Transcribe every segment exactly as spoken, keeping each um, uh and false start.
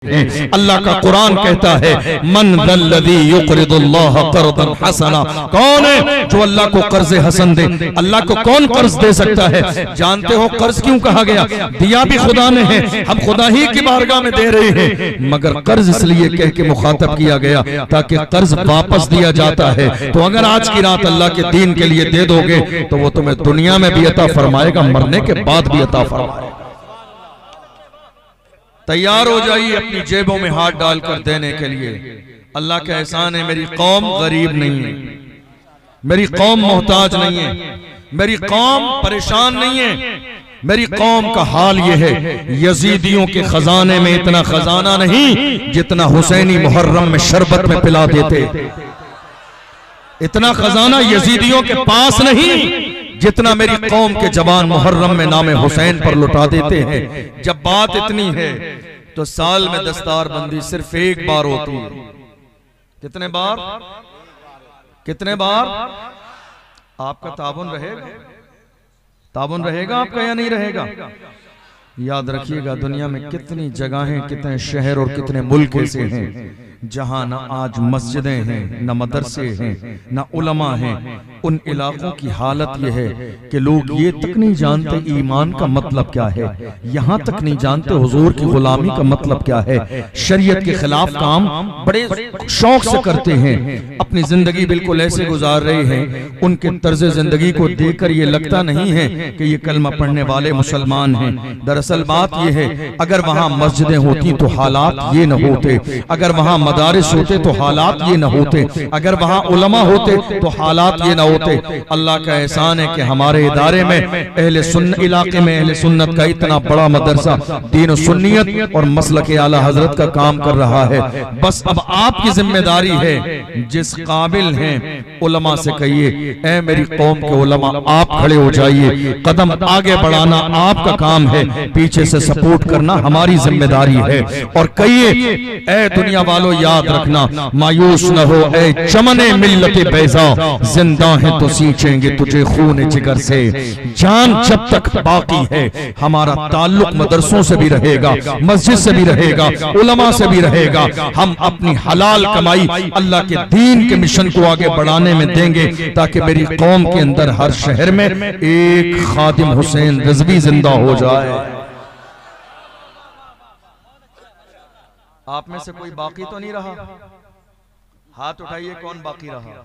हैं। अल्लाह का कुरान कहता है मन दल्लज़ी युक़रिदुल्लाह क़र्ज़न हसना, कौन है जो अल्लाह को कर्ज हसन दे। अल्लाह को कौन कर्ज दे सकता है? जानते हो कर्ज क्यों कहा गया? दिया भी खुदा ने है, हम खुदा ही की बारगाह में दे रहे हैं, मगर कर्ज इसलिए कह के मुखातब किया गया ताकि कर्ज वापस दिया जाता है। तो अगर आज की रात अल्लाह के दीन के लिए दे दोगे तो वो तुम्हें दुनिया में भी अता फरमाएगा, मरने के बाद भी अता फरमाएगा। तैयार हो जाइए अपनी जेबों में हाथ डालकर देने के लिए। अल्लाह का एहसान है, मेरी कौम गरीब नहीं है, मेरी कौम मोहताज नहीं है, मेरी कौम परेशान नहीं है। मेरी कौम का हाल यह है, यजीदियों के खजाने में इतना खजाना नहीं जितना हुसैनी मुहर्रम में शरबत में पिला देते। इतना खजाना यजीदियों के पास नहीं जितना मेरी कौम के जवान मुहर्रम में नामे हुसैन पर लुटा देते हैं। जब बात इतनी है तो साल में दस्तार बंदी सिर्फ एक बार होती है। कितने बार? कितने बार? आपका ताबुन रहेगा? ताबुन रहेगा आपका या नहीं रहेगा? याद रखिएगा, दुनिया में कितनी जगहें, कितने शहर और कितने मुल्क ऐसे हैं जहां ना आज मस्जिदें हैं, ना मदरसे हैं, ना उलमा हैं। उन इलाकों की हालत यह है कि लोग ये तक नहीं जानते ईमान का मतलब क्या है, यहाँ तक नहीं जानते हुजूर की गुलामी का मतलब क्या है। शरीयत के खिलाफ काम बड़े शौक से करते हैं, अपनी जिंदगी बिल्कुल ऐसे गुजार रहे हैं, उनके तर्ज जिंदगी को देखकर ये लगता नहीं है कि ये कलमा पढ़ने वाले मुसलमान हैं। दरअसल बात यह है, अगर वहाँ मस्जिदें होती तो हालात ये न होते, अगर वहाँ मदारिस होते तो हालात ये न होते, अगर वहाँ उलमा होते तो हालात ये न होते। अल्लाह का एहसान है कि हमारे इदारे में अहले सुन्नत इलाके में अहले सुन्नत का इतना बड़ा मदरसा दीन और सुन्नियत और मसलक आला हजरत का काम कर रहा है। बस अब आपकी जिम्मेदारी है, जिस काबिल हैं उलमा से कहिए, ऐ मेरी कौम के उलमा आप खड़े हो जाइए, कदम आगे बढ़ाना आपका काम है, पीछे से सपोर्ट करना हमारी जिम्मेदारी है। और कहिए, ऐ दुनिया वालों याद रखना, मायूस न हो ऐ चमने मिल्लत बैज़ा, जिंदा है तो सींचेंगे तुझे खून जिगर से। जान जब तक बाकी है हमारा ताल्लुक मदरसों से भी रहेगा, मस्जिद से भी रहेगा, उलमा से भी रहेगा। हम अपनी हलाल कमाई अल्लाह के दीन के मिशन को आगे बढ़ाने में देंगे ताकि मेरी कौम के अंदर हर शहर में एक खादिम हुसैन रिजवी जिंदा हो जाए। आप में से कोई बाकी तो नहीं रहा? हाथ उठाइए, कौन बाकी रहा?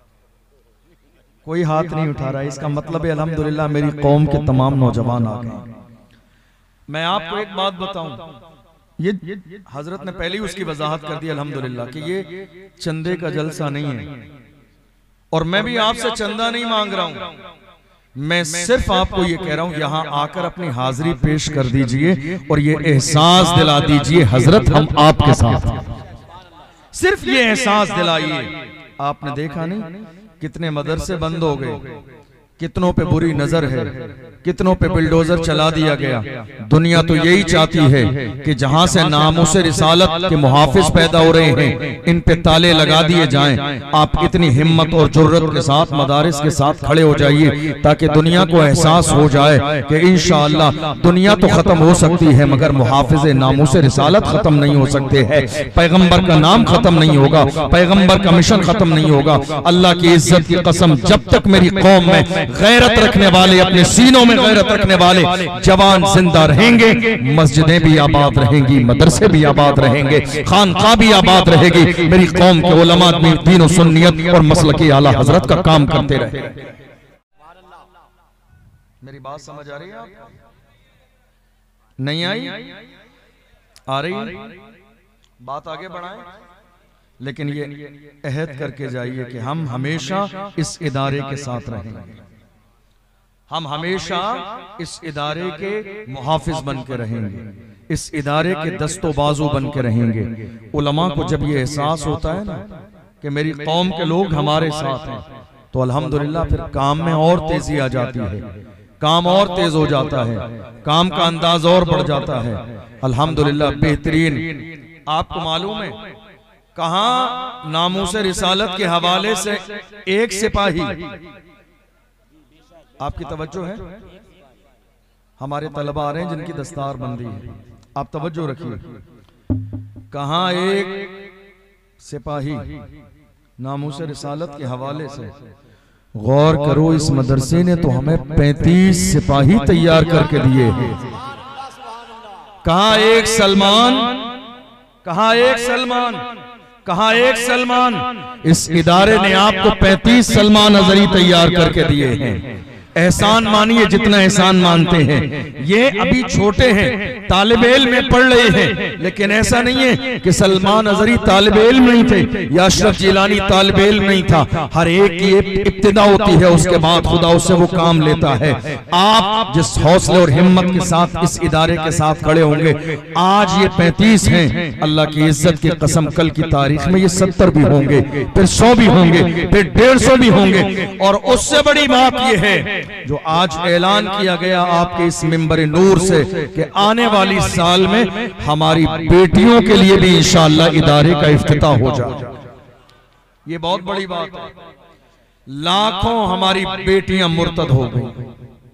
कोई हाथ नहीं उठा रहा। इसका मतलब है अल्हम्दुलिल्लाह मेरी कौम के तमाम नौजवान आ गए। मैं आपको एक बात बताऊं, ये हजरत ने पहले ही उसकी वजाहत कर दी अल्हम्दुलिल्लाह कि ये चंदे का जलसा नहीं है, और मैं भी आपसे चंदा नहीं मांग रहा हूं। मैं सिर्फ आपको ये कह रहा हूं, यहां आकर अपनी हाजिरी पेश कर दीजिए और ये एहसास दिला दीजिए हजरत हम आपके साथ हैं। सिर्फ ये एहसास दिलाइए। आपने देखा नहीं कितने मदरसे बंद हो गए, कितनों पे बुरी नजर है, कितनों पे बुलडोजर चला दिया गया। दुनिया तो यही चाहती है कि जहां से नामों से रिसालत के मुहाफिज पैदा हो रहे हैं इन पे ताले लगा दिए जाएं। आप इतनी हिम्मत और जुर्रत के साथ मदारिस के साथ खड़े हो जाइए ताकि दुनिया को एहसास हो जाए कि इंशाअल्लाह दुनिया तो खत्म हो सकती है मगर मुहाफिज नामों से रिसालत खत्म नहीं हो सकते हैं। पैगंबर का नाम खत्म नहीं होगा, पैगंबर का मिशन खत्म नहीं होगा। अल्लाह की इज्जत की कसम, जब तक मेरी कौम में गैरत रखने वाले, अपने सीनों में गैरत रखने वाले जवान जिंदा रहेंगे, मस्जिदें भी आबाद रहेंगी, मदरसे भी आबाद रहेंगे, खानका भी आबाद रहेगी। मेरी कौम के उलमा दीन और सुन्नियत और मसलक आला हजरत का काम करते रहे। मेरी बात समझ आ रही है आपको? नहीं आई? आ रही? बात आगे बढ़ाएं, लेकिन ये अहद करके जाइए कि हम हमेशा इस इदारे के साथ रहेंगे, हम हमेशा इस इदारे के मुहाफिज बन के रहेंगे, इस इदारे के दस्तो बाजू बन के रहेंगे। उलमा को जब ये एहसास होता है ना कि मेरी कौम के लोग हमारे साथ हैं तो अल्हम्दुलिल्लाह फिर काम में और तेजी आ जाती है, काम और तेज हो जाता है, काम का अंदाज और बढ़ जाता है। अल्हम्दुलिल्लाह बेहतरीन। आपको मालूम है कहां नामूस रिसालत के हवाले से एक सिपाही, आपकी तवज्जो है, हमारे तलबा आ रहे हैं जिनकी दस्तार बंदी है, आप तवज्जो रखिए। कहाँ एक सिपाही नामूस रिसालत के हवाले से, गौर करो इस मदरसे ने तो हमें पैंतीस सिपाही तैयार करके दिए हैं। कहाँ एक सलमान, कहाँ एक सलमान, कहाँ एक सलमान। इस इदारे ने आपको पैंतीस सलमान अजहरी तैयार करके दिए हैं। एहसान मानिए जितना एहसान मानते हैं। ये अभी छोटे हैं, तालिब इल्म में पढ़ रहे हैं, लेकिन ऐसा नहीं है कि सलमान अजहरी तालिब इल्म नहीं थे या अशरफ जिलानी तालिब इल्म नहीं था। हर एक की इब्तिदा होती है, उसके बाद खुदा उससे वो काम लेता है। आप जिस हौसले और हिम्मत के साथ इस इदारे के साथ खड़े होंगे, आज ये पैंतीस हैं, अल्लाह की इज्जत की कसम कल की तारीख में ये सत्तर भी होंगे, फिर सौ भी होंगे, फिर डेढ़ सौ भी होंगे। और उससे बड़ी बात यह है जो आज ऐलान किया गया आपके इस मिंबर नूर से कि आने वाली साल में हमारी बेटियों के लिए भी इंशाअल्लाह इदारे का इफ्तिताह हो जाए। ये बहुत बड़ी बात है। लाखों हमारी बेटियां मुर्तद हो गई,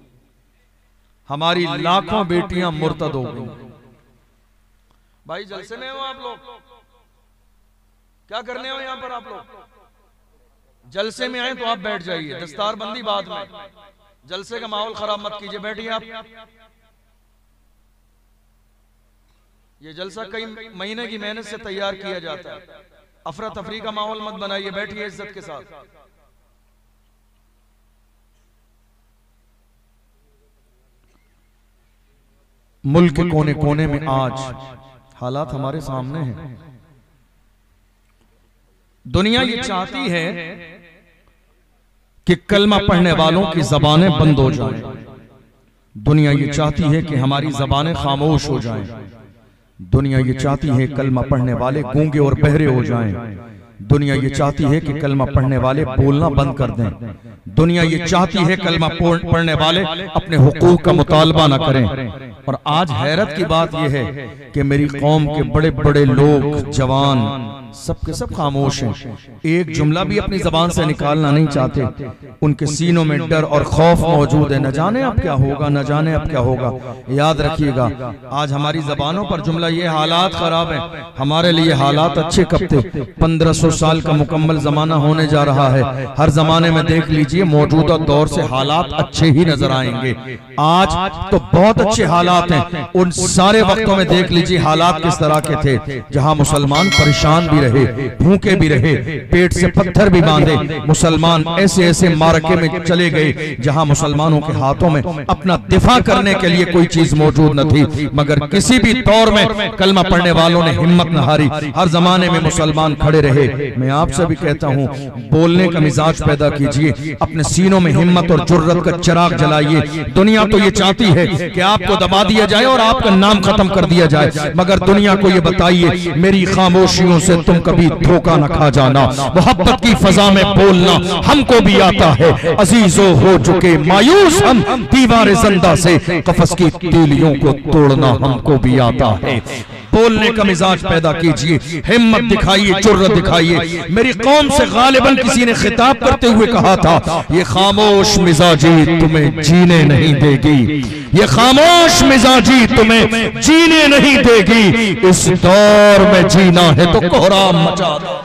हमारी लाखों बेटियां मुर्तद हो गई। भाई जलसे में हो आप लोग, क्या करने हो यहां पर आप लोग? जलसे में आए तो आप बैठ जाइए, दस्तार बंदी बाद में, जलसे का माहौल खराब मत कीजिए, बैठिए आप। ये जलसा कई महीने की मेहनत से तैयार किया जाता है, अफरा तफरी का माहौल मत बनाइए, बैठिए इज्जत के साथ। मुल्क के कोने कोने में आज हालात हमारे सामने हैं। दुनिया ये चाहती है कि कलमा पढ़ने वालों की जबानें बंद हो जाएं। दुनिया ये चाहती है कि हमारी जबानें खामोश हो जाएं। दुनिया ये चाहती है कलमा पढ़ने वाले गूंगे और बहरे हो जाएं। दुनिया ये चाहती है कि कलमा पढ़ने वाले बोलना बंद कर दें। दुनिया ये चाहती है कलमा पढ़ने वाले अपने हुकूक का मुतालबा ना करें। और आज हैरत की बात यह है कि मेरी कौम के बड़े बड़े लोग, जवान, सब के सब खामोश हैं। एक जुमला भी अपनी जबान से निकालना नहीं चाहते। उनके सीनों में डर और खौफ मौजूद है। न जाने अब क्या होगा, न जाने अब क्या होगा। याद रखिएगा, आज हमारी जबानों पर जुमला ये हालात खराब है, हमारे लिए हालात अच्छे कब थे। पंद्रह सौ साल का मुकम्मल जमाना होने जा रहा है। हर जमाने में देख लीजिए, मौजूदा दौर से हालात अच्छे ही नजर आएंगे। आज तो बहुत अच्छे हालात हैं। उन सारे वक्तों में देख लीजिए हालात किस तरह के थे, जहां मुसलमान परेशान भी रहे, भूखे भी रहे, पेट से पत्थर भी बांधे। मुसलमान ऐसे ऐसे मार्के में चले गए जहां मुसलमानों के हाथों में अपना दिफा करने के लिए कोई चीज मौजूद न थी, मगर किसी भी दौर में कलमा पढ़ने वालों ने हिम्मत न हारी। हर जमाने में मुसलमान खड़े रहे। मैं आपसे भी कहता हूं, बोलने का मिजाज पैदा कीजिए, अपने सीनों में हिम्मत और जुर्रत का चिराग जलाइए। दुनिया तो ये चाहती है कि आपको दबा दिया जाए और आपका नाम खत्म कर दिया जाए, मगर दुनिया को ये बताइए, मेरी खामोशियों से तुम कभी धोखा न खा जाना। मोहब्बत की फजा में बोलना हमको भी आता है। अजीजों हो चुके मायूस हम, दीवार जिंदा से कफस की तीलियों को तोड़ना हमको भी आता है। बोलने का मिजाज पैदा कीजिए, हिम्मत दिखाइए, जुर्रत दिखाइए। मेरी कौम से गालिबन किसी ने खिताब करते हुए कहा था, ये खामोश मिजाजी तुम्हें जीने नहीं देगी, ये खामोश मिजाजी तुम्हें जीने नहीं देगी। इस दौर में जीना है तो कोहराम मचा दो।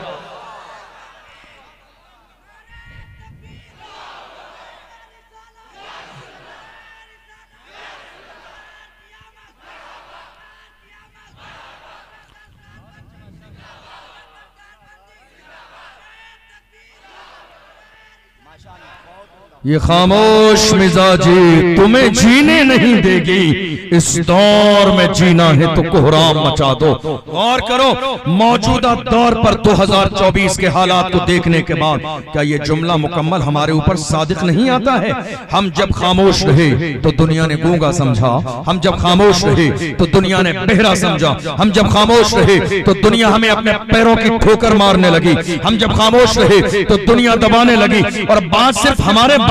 ये खामोश मिजाजी तुम्हें जीने नहीं देगी, इस दौर में जीना है तो कोहराम मचा दो। गौर करो, मौजूदा दौर पर दो हज़ार चौबीस के हालात को देखने के बाद क्या ये जुमला मुकम्मल हमारे ऊपर सादिक नहीं आता है? हम जब खामोश रहे तो दुनिया ने गूंगा समझा, हम जब खामोश रहे तो दुनिया ने बहरा समझा, हम जब खामोश रहे तो दुनिया हमें अपने पैरों की ठोकर मारने लगी, हम जब खामोश रहे तो दुनिया दबाने लगी। और बात सिर्फ हमारे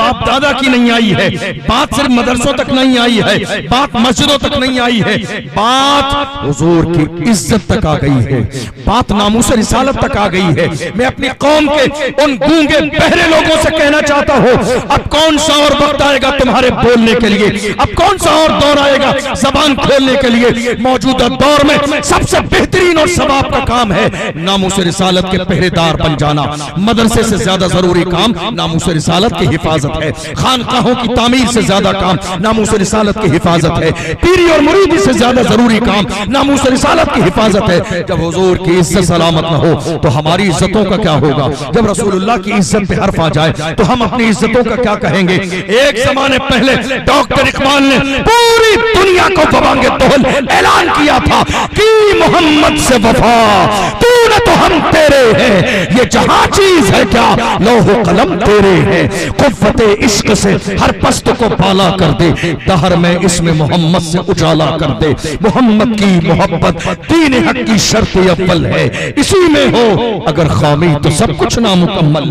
बाप दादा की नहीं आई है, बात सिर्फ मदरसों तक नहीं आई है, बात मस्जिदों तक नहीं आई है, बात हुजूर की इज्जत तक आ गई है, बात नामूस रिसालत तक आ गई है। मैं अपनी कौम के उन गूंगे बहरे लोगों से कहना चाहता हूं, अब कौन सा और वक्त आएगा तुम्हारे बोलने के लिए, अब कौन सा और दौर आएगा जबान खोलने के लिए। मौजूदा दौर में सबसे बेहतरीन और सवाब का काम है नामूस रिसालत के पहरेदार बन जाना। मदरसे से ज्यादा जरूरी काम नामूस रिसालत की हिफाजत है, खानकाहों की तामीर से ज्यादा काम नामूस रिसालत की हिफाजत है, पीरी और मुरीदी से ज्यादा जरूरी काम नामूस रिसालत की हिफाजत है। जब हुजूर की इज्जत सलामत न हो तो हमारी इज्जतों का क्या होगा? जब रसूलुल्लाह की इज्जत पे हर्फ आ जाए तो हम अपनी इज्जतों का क्या कहेंगे? एक जमाने पहले डॉक्टर इकबाल ने पूरी दुनिया को बवांगे तोहल ऐलान किया था कि मोहम्मद से वफा तूने तो हम तेरे हैं, ये जहां चीज है क्या लौह कलम तेरे हैं, कुव्वते इश्क से हर पस्त को पाला कर दे, दहर में इसमें मोहम्मद से उजाला कर दे। मोहम्मद की मोहब्बत दीन हक की शर्त अव्वल है, इसी में हो अगर खामी तो सब कुछ नामुकम्मल।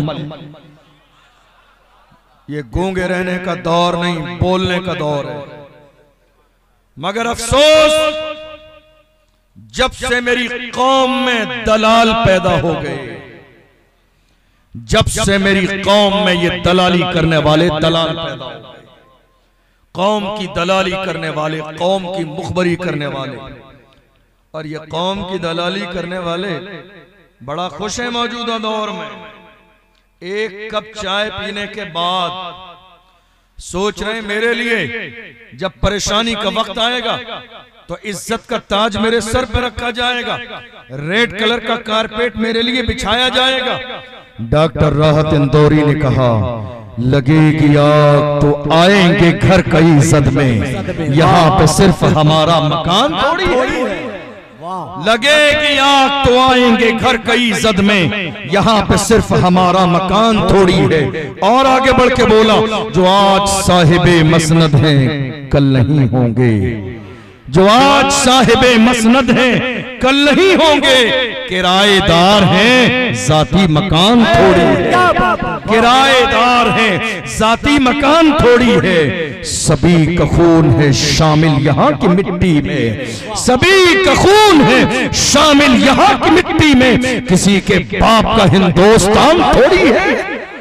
ये गूंगे रहने का दौर नहीं, बोलने का दौर है। मगर अफसोस जब से मेरी कौम में दलाल पैदा हो गए, जब से मेरी कौम में ये दलाली करने वाले दलाल पैदा हो गए, कौम की दलाली करने वाले, कौम की मुखबरी करने वाले, और ये कौम की दलाली करने वाले बड़ा खुश है मौजूदा दौर में। एक कप चाय पीने के बाद सोच रहे मेरे लिए जब परेशानी का वक्त आएगा तो इज्जत का ताज मेरे सर पर रखा जाएगा, रेड कलर का कारपेट मेरे लिए बिछाया जाएगा। डॉक्टर राहत इंदौरी ने कहा, लगेगी आग तो आएंगे घर कई सदमे, यहाँ पे सिर्फ हमारा मकान थोड़ी है। लगेगी आग तो आएंगे घर कई जद में, यहाँ पे सिर्फ हमारा मकान थोड़ी है। और आगे बढ़ के बोला, जो आज साहिबे मसनद हैं कल नहीं होंगे, जो आज साहिबे मसनद हैं कल नहीं होंगे, किराएदार हैं जाती मकान थोड़ी है, किराएदार हैं जाती मकान थोड़ी है। सभी का खून है शामिल यहाँ की मिट्टी में, सभी का खून है शामिल यहाँ की मिट्टी में, किसी के बाप का हिंदुस्तान थोड़ी है।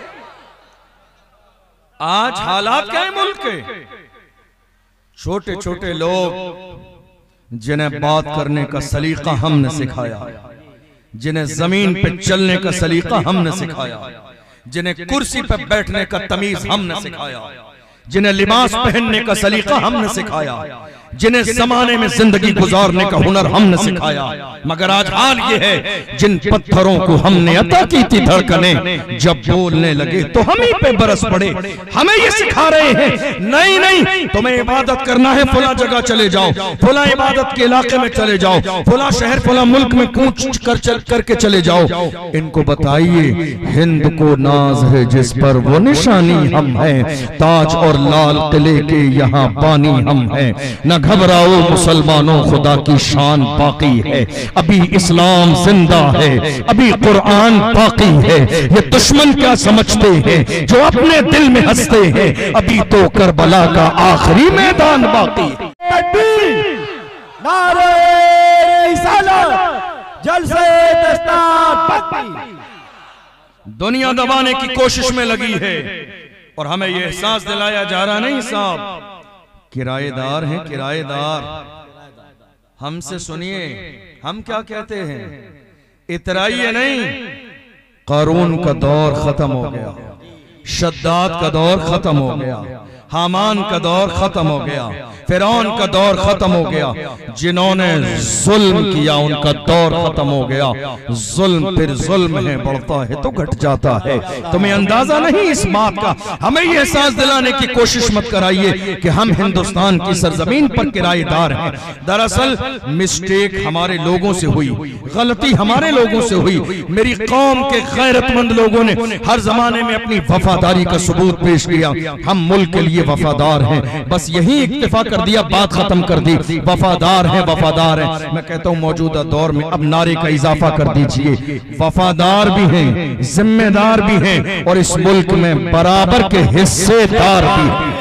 आज हालात क्या है मुल्क के? छोटे छोटे लोग जिन्हें बात करने का सलीका हमने सिखाया, जिन्हें जमीन पे चलने का सलीका हमने सिखाया, जिन्हें कुर्सी पे बैठने का तमीज हमने सिखाया, जिन्हें लिबास पहनने का सलीका हमने सिखाया, जिन्हें जमाने में जिंदगी गुजारने का हुनर हमने सिखाया। मगर आज हाल ये है, जिन पत्थरों को हमने अता की थी धड़कनें, जब बोलने लगे तो हम ही पे बरस पड़े। हमें ये सिखा रहे हैं, नहीं नहीं तुम्हें इबादत करना है फला जगह चले जाओ, फला इबादत के इलाके में चले जाओ, फला शहर फला मुल्क में कूच कर चल करके चले जाओ। इनको बताइए हिंद को नाज है जिस पर वो निशानी हम हैं, ताज और लाल किले के यहाँ बानी हम हैं। न घबराओ मुसलमानों खुदा की शान बाकी है, अभी इस्लाम जिंदा है, अभी कुरान बाकी है। ये दुश्मन क्या समझते हैं जो अपने दिल में हंसते हैं, अभी तो करबला का आखिरी मैदान बाकी है। नारे रिसालत, जलसे दस्तार, दुनिया दबाने की कोशिश में लगी है और हमें यह एहसास दिलाया जा रहा नहीं साहब, किराएदार हैं किराएदार। हमसे सुनिए हम क्या कहते हैं, इतराइए नहीं। कारून का दौर खत्म हो गया, शद्दाद का दौर खत्म हो गया, हामान का दौर खत्म हो गया, फिरौन का दौर खत्म हो गया। जिन्होंने जुल्म किया उनका दौर खत्म हो गया। जुल्म फिर जुल्म है, बढ़ता है तो घट जाता है। तुम्हें अंदाजा नहीं इस बात का। हमें ये एहसास दिलाने की कोशिश मत कराइए कि हम हिंदुस्तान की सरजमीन पर किराएदार हैं। दरअसल मिस्टेक हमारे लोगों से हुई, गलती हमारे लोगों से हुई। मेरी कौम के गैरतमंद लोगों ने हर जमाने में अपनी वफादारी का सबूत पेश किया। हम मुल्क के लिए वफादार हैं, बस यही इक्तिफा कर कर दिया, बात खत्म कर दी। वफादार है वफादार है। मैं कहता हूं मौजूदा दौर में अब नारे का इजाफा कर दीजिए, वफादार भी हैं, जिम्मेदार भी हैं और इस मुल्क में बराबर के हिस्सेदार भी हैं,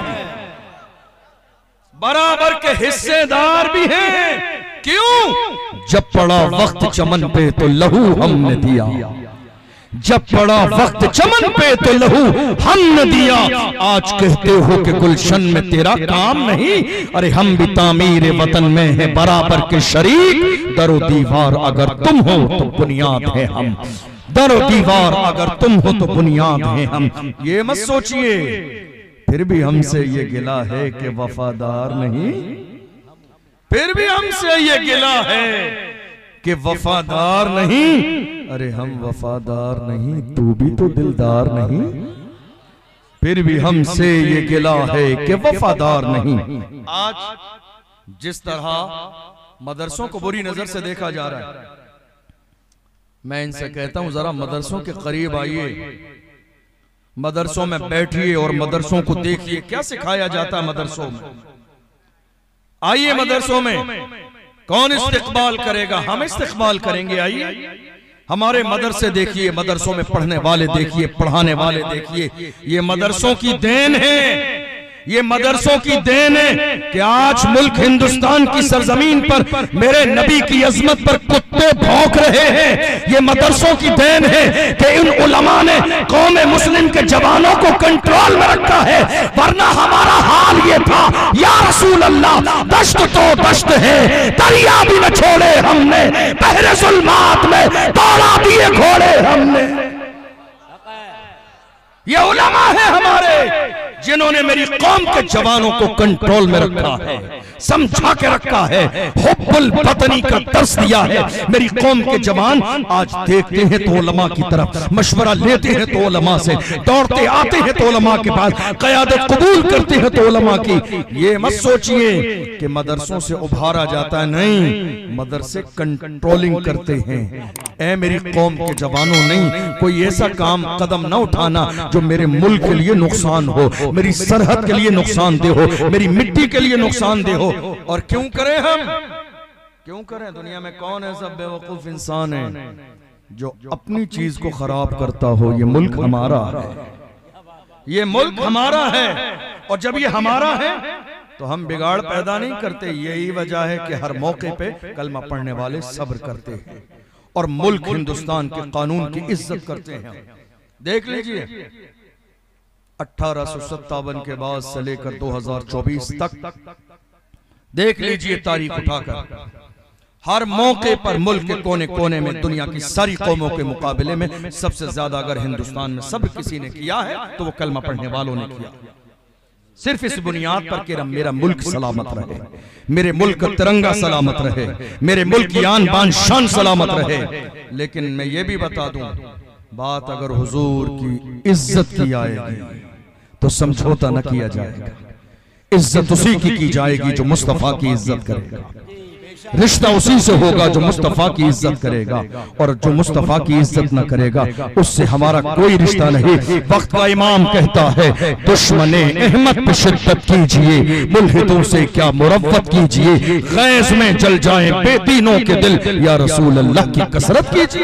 बराबर के हिस्सेदार भी हैं। क्यों? जब पड़ा वक्त चमन पे तो लहू हमने दिया, जब पड़ा वक्त चमन पे तो लहू हमने दिया। आज कहते हो कि गुलशन में तेरा काम नहीं, अरे हम भी तामीर वतन में है बराबर के शरीक। दरो दीवार अगर तुम हो तो बुनियाद है हम, दरो दीवार अगर तुम हो तो बुनियाद है हम। ये मत सोचिए फिर भी हमसे ये गिला है कि वफादार नहीं, फिर भी हमसे ये गिला है कि वफादार नहीं। अरे हम वफादार नहीं, तू भी तो दिलदार नहीं, फिर भी हमसे ये गिला है कि वफादार नहीं। आज जिस तरह मदरसों को बुरी नजर से देखा जा रहा है, मैं इनसे कहता हूं जरा मदरसों के करीब आइए, मदरसों में बैठिए और मदरसों को देखिए क्या सिखाया जाता है मदरसों में। आइए मदरसों में, कौन इस्तिकबाल करेगा? हम इस्तिकबाल करेंगे। आइए हमारे मदरसे देखिए, मदरसों में पढ़ने वाले देखिए, पढ़ाने वाले देखिए। ये मदरसों की देन है, ये मदरसों की देन है कि आज मुल्क हिंदुस्तान की सरजमीन पर मेरे नबी की अजमत पर कुत्ते भौंक रहे हैं। ये मदरसों की देन है कि इन उलमा ने कौम मुस्लिम के जवानों को कंट्रोल में रखा है, वरना हमारा हाल ये था, या रसूल अल्लाह दश्त तो दश्त है, दरिया भी न छोड़े हमने, बहरे जुल्मात में दौड़ा दिए घोड़े हमने। ये उलमा है हमारे जिन्होंने मेरी कौम के जवानों को कंट्रोल में रखा है, समझा के रखा है, हुब्बुल वतनी का दर्स दिया है। मेरी कौम के जवान आज देखते हैं तो उलमा की तरफ, मशवरा लेते हैं तो उलमा से, दौड़ते आते हैं तो उलमा के पास, क़यादत कबूल करते हैं तो उलमा की। ये मत सोचिए कि मदरसों से उभारा जाता है, नहीं, मदरसे कंट्रोलिंग करते हैं। ऐ मेरी कौम के जवानों, नहीं कोई ऐसा काम कदम न उठाना जो मेरे मुल्क के लिए नुकसान हो, मेरी सरहद के लिए नुकसान दे हो, मेरी मिट्टी के लिए नुकसान दे हो। और क्यों करें हम, क्यों करें? दुनिया में कौन ऐसा बेवकूफ इंसान है जो अपनी चीज को खराब करता हो? ये मुल्क हमारा है, ये मुल्क हमारा है, और जब ये हमारा है तो हम बिगाड़ पैदा नहीं करते। यही वजह है कि हर मौके पे कलमा पढ़ने वाले सब्र करते हैं और मुल्क हिंदुस्तान के कानून की इज्जत करते हैं। देख लीजिए अठारह सौ सत्तावन के बाद से लेकर दो हजार चौबीस तक देख लीजिए तारीख उठाकर, हर मौके पर मुल्क के कोने कोने में दुनिया की सारी कौमों के मुकाबले में सबसे ज्यादा अगर हिंदुस्तान में सब किसी ने किया है तो वो कलमा पढ़ने वालों ने किया। सिर्फ इस बुनियाद पर कि मेरा मुल्क सलामत रहे, मेरे मुल्क का तिरंगा सलामत रहे, मेरे मुल्क की आन बान शान सलामत रहे। लेकिन मैं ये भी बता दूं, बात अगर हुजूर की इज्जत की आएगी तो समझौता न किया जाएगा। इज्जत उसी की की जाएगी जो मुस्तफा की इज्जत करेगा, रिश्ता उसी से होगा जो मुस्तफा की इज्जत करेगा, और जो मुस्तफा की इज्जत न करेगा उससे हमारा कोई रिश्ता नहीं। वक्त का इमाम कहता है, दुश्मने अहमद पे शिद्दत कीजिए, मुल्हिदों से क्या मुरव्वत कीजिए, गैस में जल जाए बेदीनों के दिल, या रसूल अल्लाह की कसरत कीजिए।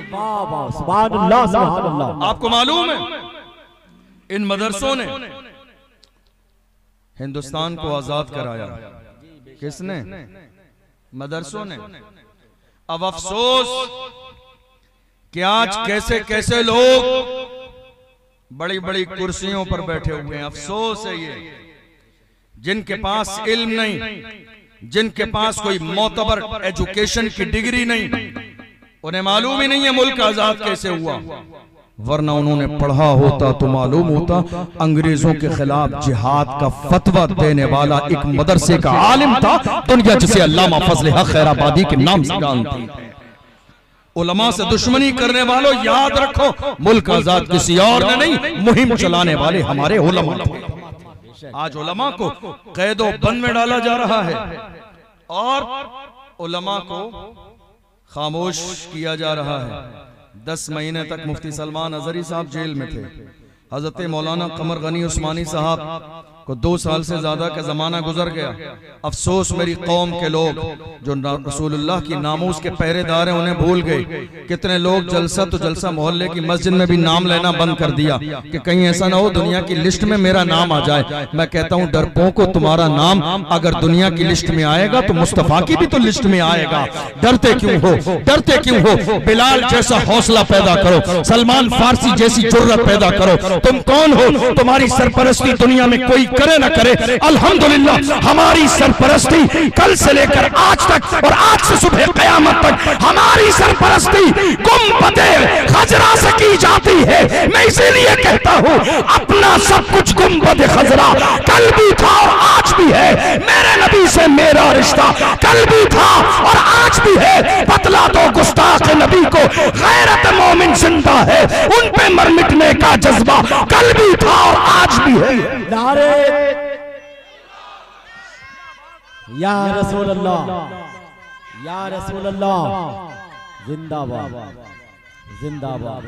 आपको मालूम है इन मदरसों ने हिंदुस्तान को आजाद कराया, किसने? मदरसों ने। अब अफसोस कि आज कैसे कैसे लोग बड़ी बड़ी कुर्सियों पर बैठे हुए हैं। अफसोस है ये, जिनके पास इल्म नहीं, जिनके पास कोई मोतबर एजुकेशन की डिग्री नहीं, उन्हें मालूम ही नहीं है मुल्क आजाद कैसे हुआ। वरना उन्होंने पढ़ा होता तो मालूम होता अंग्रेजों के खिलाफ जिहाद का फतवा देने वाला एक मदरसे का आलिम था दुनिया जिसे अल्लामा फजल हक खैराबादी के नाम से जानती है। उलमा से दुश्मनी करने वालों, याद रखो मुल्क आजाद किसी और ने नहीं, मुहिम चलाने वाले हमारे उलमा थे। आज उलमा को कैदो बंद में डाला जा रहा है और उलमा को खामोश किया जा रहा है। दस महीने तक मुफ्ती सलमान अजहरी साहब जेल में थे, हजरत मौलाना कमर गनी उस्मानी साहब को दो साल से ज्यादा का जमाना गुजर गया। अफसोस मेरी कौम के लोग जो रसूलुल्लाह की नामूस के पहरेदार हैं उन्हें भूल गए। कितने लोग जलसा तो जलसा मोहल्ले की मस्जिद में भी नाम लेना बंद कर दिया कि कहीं ऐसा ना हो दुनिया की लिस्ट में मेरा नाम आ जाए। मैं कहता हूं डरपोको, तुम्हारा नाम अगर दुनिया की लिस्ट में आएगा तो मुस्तफा की भी तो लिस्ट में आएगा। डरते क्यों हो, डरते क्यों हो? बिलाल जैसा हौसला पैदा करो, सलमान फारसी जैसी जुर्रत पैदा करो। तुम कौन हो? तुम्हारी सरपरस्ती दुनिया में कोई करे ना करे, अल्हम्दुलिल्लाह हमारी सरपरस्ती कल से लेकर आज तक और आज से सुबह क़यामत तक हमारी सरपरस्ती गुंबदे खजरा से की जाती है। मैं इसीलिए कहता हूं अपना सब कुछ गुंबदे खजरा कल भी था और आज भी है। मेरे नबी से मेरा रिश्ता कल भी था और आज भी है। बतला दो गुस्ताख नबी को गैरत मोमिन जिंदा है, उन पे मर मिटने का जज्बा कल भी था और आज भी है। नारे या रसूल अल्लाह, या रसूल अल्लाह, जिंदाबाद जिंदाबाद।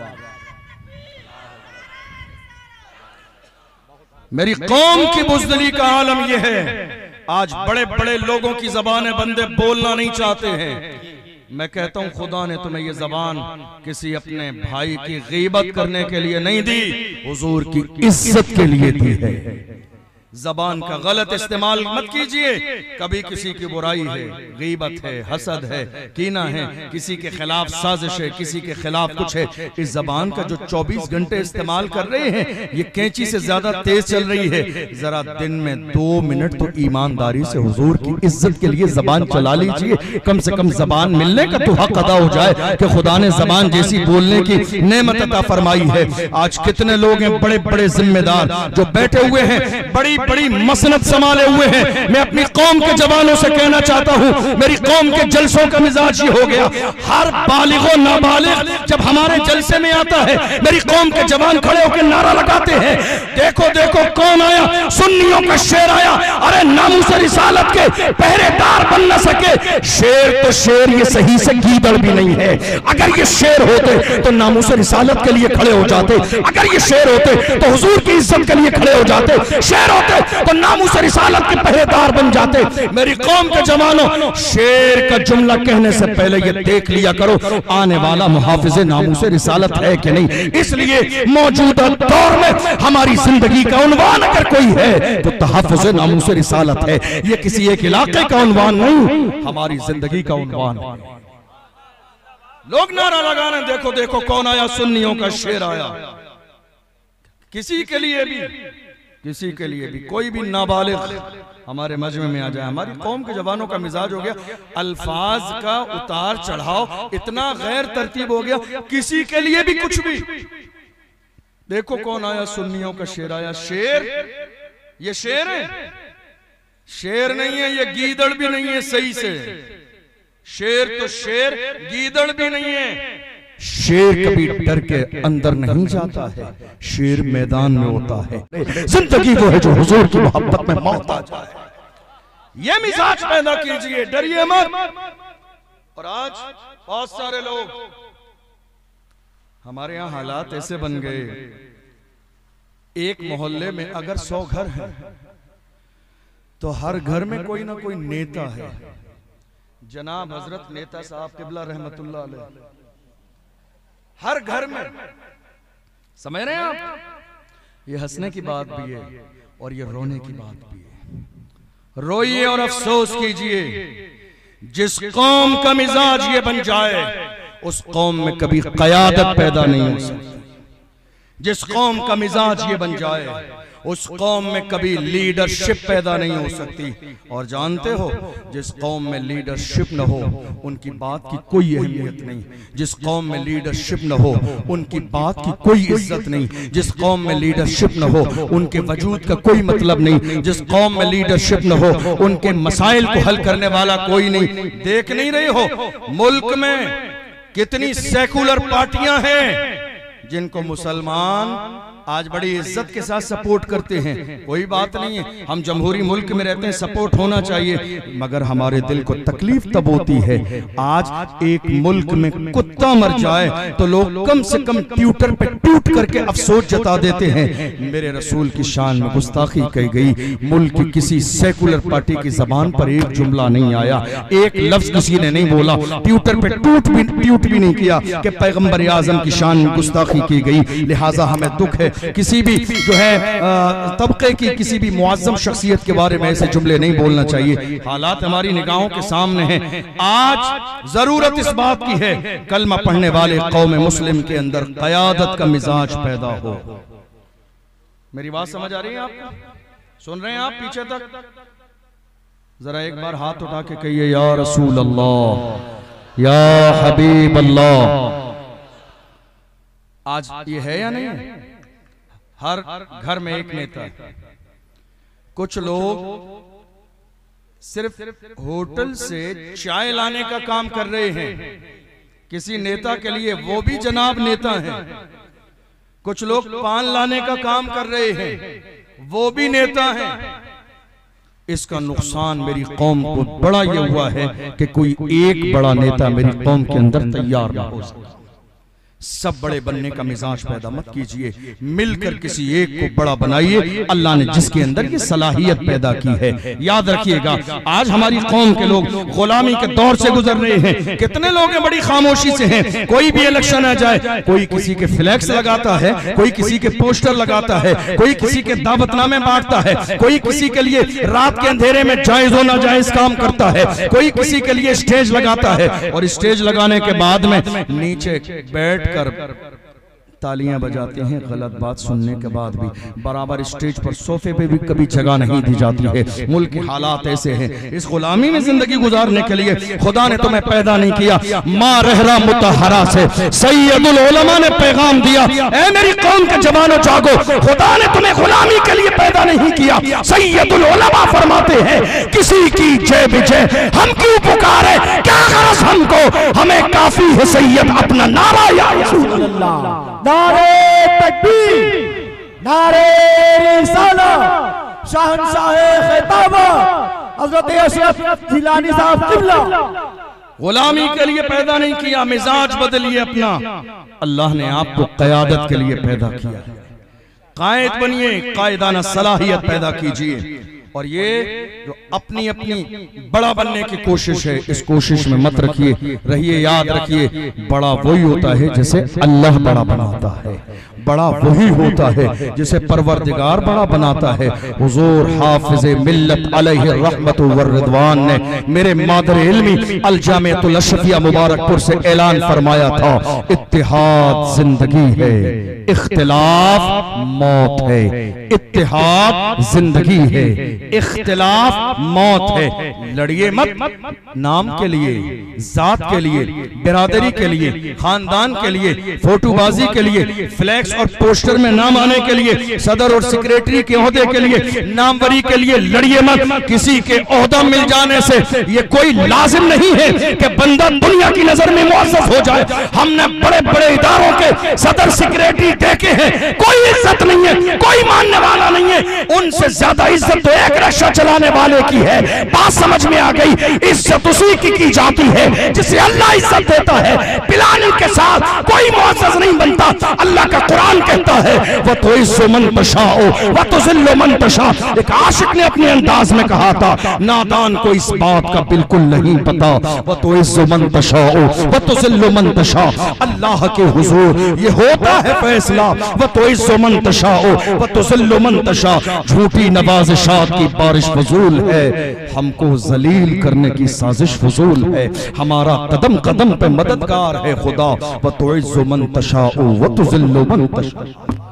मेरी कौम की बुज़दिली का आलम यह है, आज बड़े बड़े लोगों की जबानें बंदे बोलना नहीं चाहते हैं। मैं कहता हूं खुदा ने तुम्हें ये जबान किसी अपने भाई की गीबत करने के लिए नहीं दी, हुजूर की इज्जत के लिए दी है। जबान का गलत इस्तेमाल मत कीजिए। कभी किसी की बुराई है, गीबत है, हसद है, कीना है, किसी के खिलाफ साजिश है, किसी के खिलाफ कुछ है, इस जबान का जो चौबीस घंटे इस्तेमाल कर रहे हैं ये कैंची से ज्यादा तेज चल रही है। जरा दिन में दो मिनट तो ईमानदारी से हुजूर की इज्जत के लिए जबान चला लीजिए। कम से कम जबान मिलने का तो हक अदा हो जाए कि खुदा ने जबान जैसी बोलने की नेमत अता फरमाई है। आज कितने लोग हैं बड़े बड़े जिम्मेदार जो बैठे हुए हैं, बड़ी बड़ी मसनत संभाले हुए हैं। मैं अपनी कौम के जवानों से कहना चाहता हूं, मेरी कौम के जलसों का मिजाज ही हो गया। हर बालिग और नाबालिग जब हमारे जलसे में आता है, मेरी कौम के जवान खड़े होकर नारा लगाते हैं, देखो देखो कौन आया, सुन्नियों का शेर आया। अरे नामूस रिसालत के पहरेदार बन न सके, शेर तो शेर ये सही से गीदड़ भी नहीं है। अगर ये शेर होते तो नामूस रिसालत के लिए खड़े हो जाते, अगर ये शेर होते तो हुजूर की इज्जत के लिए खड़े हो जाते, शेर होते तो नामूस रिसालत के पहरेदार बन जाते। मेरी कौम के जवानों, शेर का जुमला कहने से पहले ये देख लिया करो आने वाला मुहाफिज़े नामूस रिसालत है कि नहीं। इसलिए मौजूदा दौर में हमारी जिंदगी का उन्वान अगर कोई है तो तहफ़्फ़ुज़े नामूस रिसालत है। ये किसी एक इलाके का उन्वान नहीं, हमारी जिंदगी का उन्वान है। लोग नारा लगा रहे हैं, देखो देखो कौन आया, सुन्नियों का शेर आया। किसी के लिए भी किसी के लिए भी कोई भी नाबालिग हमारे मजमे में आ जाए, हमारी कौम के जवानों का मिजाज हो गया अल्फाज का उतार चढ़ाव इतना गैर तरतीब हो गया, किसी के लिए भी कुछ भी। देखो कौन आया, सुन्नियों का शेर आया। शेर, ये शेर है? शेर नहीं है, ये गीदड़ भी नहीं है सही से। शेर तो शेर, गीदड़ भी नहीं है। शेर कभी डर के अंदर नहीं जाता है, शेर मैदान में होता है। जिंदगी वो है जो हुजूर की मोहब्बत में मौत आ जाए। ये मिजाज पैदा कीजिए, डरिए मत। और आज बहुत सारे लोग, हमारे यहाँ हालात ऐसे बन गए, एक मोहल्ले में अगर सौ घर हैं तो हर घर में कोई ना कोई नेता है। जनाब हजरत नेता साहब किबला रहमतुल्लाह अलैह हर घर में, समझ रहे हैं आप? ये हंसने की बात भी है और ये रोने की बात भी है। रोइए और अफसोस कीजिए। जिस कौम का मिजाज ये बन जाए उस कौम में कभी क़यादत पैदा नहीं हो सकती। जिस कौम का मिजाज ये बन जाए उस कौम में कभी लीडरशिप पैदा नहीं हो सकती। और जानते हो, जिस कौम में लीडरशिप न हो उनकी बात की कोई अहमियत नहीं। जिस कौम में लीडरशिप न हो उनकी बात की कोई इज्जत नहीं। जिस कौम में लीडरशिप न हो उनके वजूद का कोई मतलब नहीं। जिस कौम में लीडरशिप न हो उनके मसाइल को हल करने वाला कोई नहीं। देख नहीं रहे हो मुल्क में कितनी सेकुलर पार्टियां हैं जिनको मुसलमान आज बड़ी इज्जत के साथ सपोर्ट करते हैं, कोई बात नहीं है, हम जमहूरी मुल्क में रहते हैं, सपोर्ट होना चाहिए, मगर हमारे दिल को तकलीफ तब होती है आज एक मुल्क में कुत्ता मर जाए तो लोग कम से कम ट्विटर पे ट्वीट करके अफसोस जता देते हैं। मेरे रसूल की शान में गुस्ताखी की गई, मुल्क की किसी सेकुलर पार्टी की जबान पर एक जुमला नहीं आया, एक लफ्ज किसी ने नहीं बोला, ट्विटर पे ट्वीट भी ट्वीट भी नहीं किया कि पैगंबर आजम की शान में गुस्ताखी की गई। लिहाजा हमें दुख है किसी भी जो है तबके की किसी भी मुअज्जम शख्सियत के बारे में ऐसे जुमले नहीं बोलना चाहिए। हालात हमारी निगाहों के सामने हैं। आज जरूरत इस बात की है कलमा पढ़ने वाले कौम मुस्लिम के अंदर क़यादत का मिजाज पैदा हो। मेरी बात समझ आ रही है आपको? सुन रहे हैं आप पीछे तक? जरा एक बार हाथ उठा के कहिए या रसूल अल्लाह, या हबीब अल्लाह। आज ये है या नहीं? हर घर में एक नेता है। कुछ लोग सिर्फ होटल से चाय लाने का काम कर रहे हैं किसी नेता के लिए, वो भी जनाब नेता हैं। कुछ लोग पान लाने का काम कर रहे हैं, वो भी नेता हैं। इसका नुकसान मेरी कौम को बड़ा ये हुआ है कि कोई एक बड़ा नेता मेरी कौम के अंदर तैयार ना हो सके। सब बड़े बनने का मिजाज पैदा मत कीजिए, मिलकर किसी एक को बड़ा बनाइए। अल्लाह ने जिसके अंदर ये सलाहियत पैदा की है, याद रखिएगा। आज हमारी कौम के लोग गुलामी के दौर से गुजर रहे हैं। कितने लोग हैं बड़ी खामोशी से हैं, कोई भी इलेक्शन आ जाए कोई किसी के फ्लैक्स लगाता है, कोई किसी के पोस्टर लगाता है, कोई किसी के दावतनामे बांटता है, कोई किसी के लिए रात के अंधेरे में जायज हो नाजायज काम करता है, कोई किसी के लिए स्टेज लगाता है और स्टेज लगाने के बाद में नीचे बैठ कर तालियां बजाते हैं। गलत बात सुनने के बाद भी बराबर स्टेज पर सोफे पे भी कभी जगह नहीं दी जाती है। मुल्क के हालात ऐसे हैं। इस गुलामी में जिंदगी गुजारने के लिए खुदा ने तुम्हें पैदा नहीं किया। माँ रहरा मुतहरा से सैयदुल उलमा ने पैगाम दिया, ऐ मेरी कौम के जवानों जागो, खुदा ने तुम्हें गुलामी के लिए पैदा नहीं किया। सैयदुल उलमा फरमाते हैं किसी की जय विजय हम क्यों पुकारे, क्या गरज हमको, हमें काफी है सैयद अपना नारा या रसूल अल्लाह। नारे तकबीर, नारे रिसालत, शहंशाहे खिताबा हज़रत अशरफ जिलानी साहब किबला। गुलामी के लिए पैदा नहीं किया, मिजाज बदलिए अपना। अल्लाह ने आपको क़यादत के लिए पैदा किया। कायद बनिए, कायदाना सलाहियत पैदा कीजिए। और ये जो अपनी अपनी बड़ा बनने की कोशिश है, इस कोशिश में मत रखिए। रहिए, याद रखिए, बड़ा वही होता है जिसे अल्लाह बड़ा बनाता है, बड़ा वही होता है जिसे परवरदिगार बड़ा बनाता है। हुजूर हाफिज मिल्लत अलैहि रहमतु व रिदवान ने मेरे मादर इल्मी अल जामिअतुल अशरफिया मुबारकपुर से ऐलान फरमाया था, इत्तिहाद जिंदगी है, इख्तिलाफ मौत है। इत्तिहाद जिंदगी है, इख्तिलाफ मौत है। लड़िए मत नाम के लिए, जात के लिए, बिरादरी के लिए, खानदान के लिए, फोटोबाजी के लिए, फ्लैक्स और पोस्टर में नाम आने के लिए, सदर और सेक्रेटरी के ओहदे के लिए, नामवरी के लिए लड़िए मत। किसी के ओहदा मिल जाने से ये कोई लाजिम नहीं है कि बंदा दुनिया की नजर में मुअज़्ज़ज़ हो जाए। हमने बड़े बड़े इदारों के सदर सेक्रेटरी देखे हैं, कोई इज्जत नहीं है, कोई मानने वाला नहीं है। उनसे ज्यादा इज्जत तो एक रक्षा चलाने वाले की है। बात समझ में आ गई? इज्जत उसी की की जाती है जिसे अल्लाह इज्जत देता है। बिलाल के साथ कोई मुअज़्ज़ज़ नहीं बनता। अल्लाह का कुरान कहता है वह तो इज्ज़ु मन तशाओ वह तो ज़िल्लु मन तशा। एक आशिक ने अपने अंदाज में कहा था, नादान को इस बात का बिल्कुल नहीं पता, वह तो इज्ज़ु मन तशाओ वह तो ज़िल्लु मन तशा। अल्लाह के हुजूर ये होता है फैसला, वह तो इज्ज़ु मन तशाओ वह तो ज़िल्लु मन तशा। झूठी नवाज़िशात की बारिश फजूल है, हमको जलील करने की साजिश फजूल है। हमारा कदम कदम पे मददगार है खुदा, वह तो इज्ज़ु मन तशाओ वह तो ज़िल्लु मन तशा।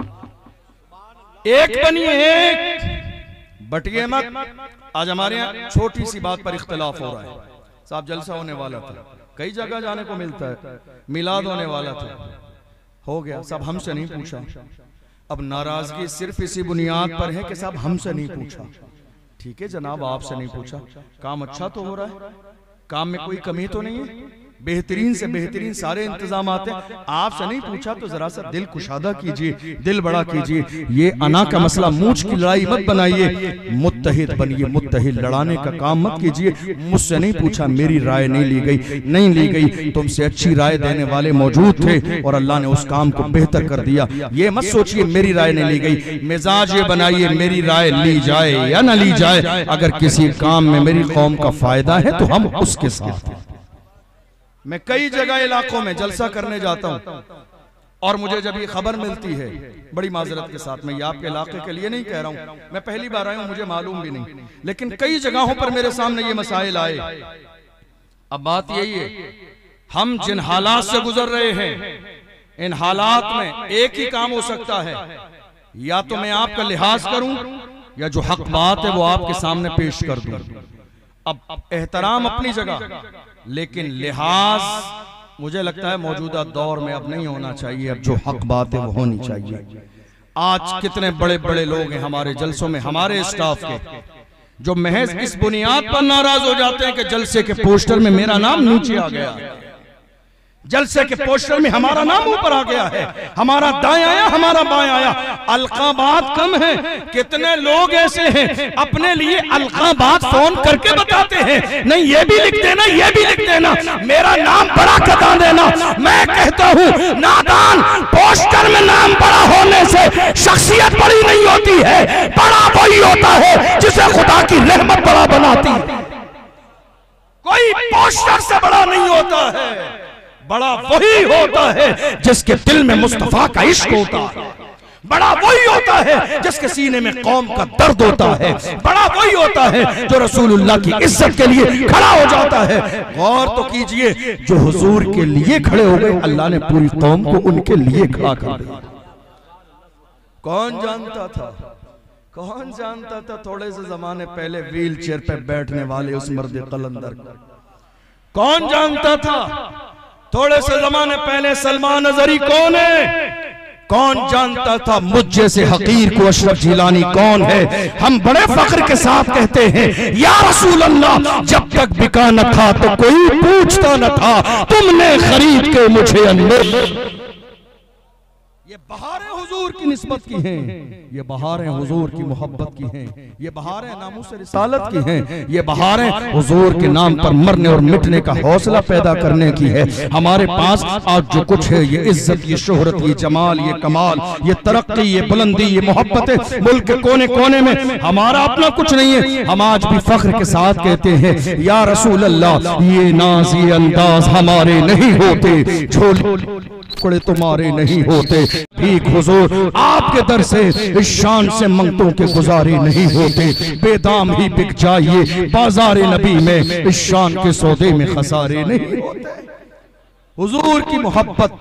एक बनिए, एक बटिए मत। आज हमारे यहाँ छोटी सी बात पर इख्तिलाफ हो रहा है। साहब जलसा होने वाला था, कई जगह जाने को मिलता है, मिलाद होने वाला था, हो गया, सब हमसे नहीं पूछा। अब नाराजगी सिर्फ इसी बुनियाद पर है कि साहब हमसे नहीं पूछा। ठीक है जनाब, आपसे नहीं पूछा, काम अच्छा तो हो रहा है, काम में कोई कमी तो नहीं है, बेहतरीन से बेहतरीन सारे इंतजाम आते हैं। आपसे नहीं पूछा तो जरा सा दिल कुशादा कीजिए, दिल बड़ा कीजिए। ये अना का मसला मूंछ की लड़ाई मत बनाइए, मुत्तहिद बनिए, मुत्तहिद लड़ाने का काम मत कीजिए। मुझसे नहीं पूछा, मेरी राय नहीं ली गई, नहीं ली गई। तुमसे अच्छी राय देने वाले मौजूद थे और अल्लाह ने उस काम को बेहतर कर दिया। ये मत सोचिए मेरी राय नहीं ली गई। मिजाज ये बनाइए मेरी राय ली जाए या ना ली जाए, अगर किसी काम में मेरी कौम का फायदा है तो हम उसके साथ हैं। मैं कई जगह इलाकों में जलसा करने जाता हूं और मुझे जब ये खबर मिलती है, बड़ी माजरत के साथ, मैं ये आपके इलाके के लिए नहीं कह रहा हूं, मैं पहली बार आया हूं, मुझे मालूम भी नहीं, लेकिन कई जगहों पर मेरे सामने ये मसाइल आए। अब बात यही है, हम जिन हालात से गुजर रहे हैं, इन हालात में एक ही काम हो सकता है, या तो मैं आपका लिहाज करूं या जो हक बात है वो आपके सामने पेश कर दूं। अब एहतराम अपनी जगह, लेकिन लिहाज मुझे लगता है मौजूदा दौर में अब नहीं होना चाहिए। अब जो हक बात है वो होनी चाहिए। आज कितने बड़े बड़े लोग हैं हमारे जलसों में, हमारे स्टाफ के, जो महज इस बुनियाद पर नाराज हो जाते हैं कि जलसे के पोस्टर में मेरा नाम नीचे आ गया, जलसे के पोस्टर में हमारा नाम ऊपर आ गया है, हमारा दाएं आया, हमारा बाएं आया। अलकाबात कम है, कितने लोग ऐसे हैं अपने लिए अलकाबात फोन करके बताते हैं, नहीं ये भी लिख देना, ये भी लिख देना, मेरा नाम बड़ा करा देना। मैं कहता हूं नादान, पोस्टर में नाम बड़ा होने से शख्सियत बड़ी नहीं होती है, बड़ा वही होता है जिसे खुदा की रहमत बड़ा बनाती है। कोई पोस्टर से बड़ा नहीं होता है, बड़ा वही होता है जिसके दिल में मुस्तफा का इश्क होता है, बड़ा वही होता है जिसके सीने में कौम का दर्द होता है, बड़ा वही होता है जो रसूलुल्लाह की इज्जत के लिए खड़ा हो जाता है। गौर तो कीजिए, जो हुजूर के लिए खड़े हो गए, अल्लाह ने पूरी कौम को उनके लिए खड़ा कर दिया। कौन जानता था, कौन जानता था थोड़े से जमाने पहले व्हील चेयर पे बैठने वाले उस मर्द कलंदर को? कौन जानता था थोड़े से जमाने पहले सलमान अजहरी कौन है? कौन जानता था मुझ जैसे हकीर को अशरफ जिलानी कौन है? हम बड़े फख्र के साथ कहते हैं, या रसूल अल्लाह, जब तक बिका न था तो कोई पूछता न था, तुमने खरीद के मुझे अंदर। ये बहारें हुजूर की निस्बत की हैं, ये बहारें हुजूर की मोहब्बत की हैं, ये बहारें नामूस रिसालत की हैं, ये बहारें हुजूर के नाम पर मरने और मिटने का हौसला पैदा करने की है। हमारे पास आज जो कुछ है, ये इज्जत, ये शोहरत, ये जमाल, ये कमाल, ये तरक्की, ये बुलंदी, ये मोहब्बत, मुल्क के कोने कोने में हमारा अपना कुछ नहीं है। हम आज भी फख्र के साथ कहते हैं, या रसूल अल्लाह, ये नाज, ये अंदाज हमारे नहीं होते, झोल टुकड़े तुम्हारे नहीं होते, भीख हुजूर आपके दर से इस शान से मंगतों के गुजारे नहीं होते, बेदाम ही बिक जाइए बाजार नबी में, इस शान के सौदे में खसारे नहीं होते। हुजूर की मोहब्बत।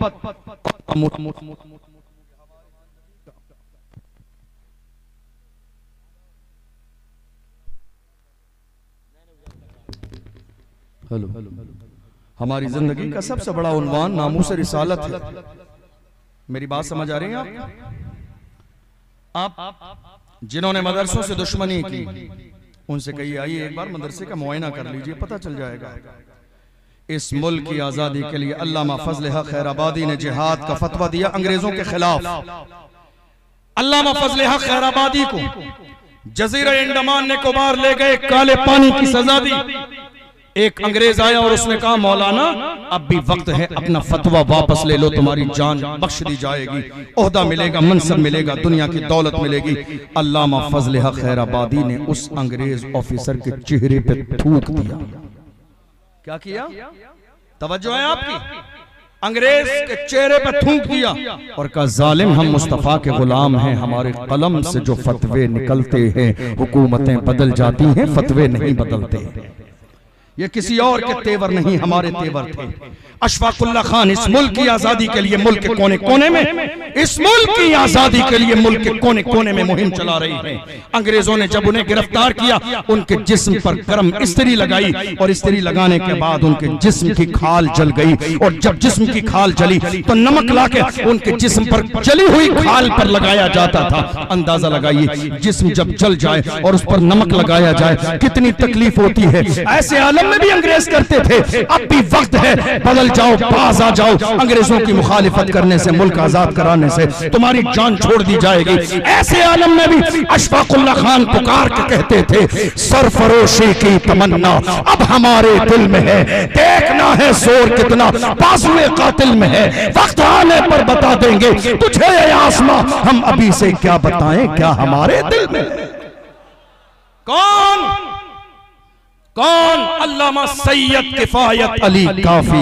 हेलो, हमारी जिंदगी का सबसे बड़ा उन्वान नामूस रिसालत है। मेरी बात समझ आ रही है आप? आप जिन्होंने मदरसों से दुश्मनी की, उनसे कहिए आइए एक बार मदरसे का मुआयना कर लीजिए, पता चल जाएगा। इस मुल्क की आजादी के लिए अल्लामा फजल हक खैराबादी ने जिहाद का फतवा दिया अंग्रेजों के खिलाफ। अल्लामा फजल हक खैराबादी को जजीरा अंडमान निकोबार ले गए, काले पानी की सजा दी। एक अंग्रेज आया और उसने कहा, मौलाना अब भी वक्त है, अपना फतवा वापस ले लो, तुम्हारी जान बख्श दी जाएगी, ओहदा मिलेगा, मनसब मिलेगा, दुनिया की दौलत मिलेगी। अल्लामा फजल हक खैराबादी ने उस अंग्रेज ऑफिसर के चेहरे पे थूक दिया। क्या किया? तवज्जो है आपकी? अंग्रेज के चेहरे पे थूक दिया और कहा, जालिम, हम मुस्तफा के गुलाम हैं, हमारे कलम से जो फतवे निकलते हैं, हुकूमतें बदल जाती हैं, फतवे नहीं बदलते। ये किसी और के तेवर नहीं, हमारे तेवर थे। अशफाकुल्ला खान इस मुल्क की आजादी के लिए मुल्क के कोने कोने में, इस मुल्क की आजादी के लिए मुल्क के कोने कोने में मुहिम चला रही है। अंग्रेजों ने जब उन्हें गिरफ्तार किया, उनके जिस्म पर गर्म इस्त्री लगाई और इस्त्री लगाने के बाद उनके जिस्म की खाल जल गई, और जब जिस्म की खाल जली तो नमक लाके उनके जिस्म पर जली हुई खाल पर लगाया जाता था। अंदाजा लगाइए, जिस्म जब जल जाए और उस पर नमक लगाया जाए कितनी तकलीफ होती है। ऐसे आलम में भी अंग्रेज करते थे, अब भी वक्त है बदल जाओ, पास आ जाओ। अंग्रेजों की मुखालिफत करने से, मुल्क आजाद कराने से तुम्हारी जान छोड़ दी जाएगी। ऐसे आलम में भी अशफाकुल्लाह खान पुकार के कहते थे, सरफरोशी की तमन्ना अब हमारे दिल में है, देखना है जोर कितना बाजुए कातिल में है, वक्त आने पर बता देंगे तुझे ये आसमां, हम अभी से क्या बताएं क्या हमारे दिल में। कौन कौन? अल्लामा सैयद किफायत अली काफी।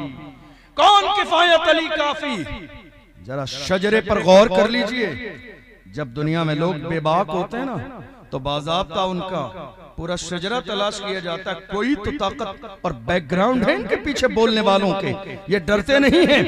कौन किफायत अली काफी? जरा शजरे पर गौर कर लीजिए। जब दुनिया में लोग बेबाक होते हैं ना, तो बाज़ाब्ता उनका पूरा शजरा तलाश किया जाता है। कोई तो ताकत और बैकग्राउंड है इनके पीछे बोलने वालों के, ये डरते नहीं हैं।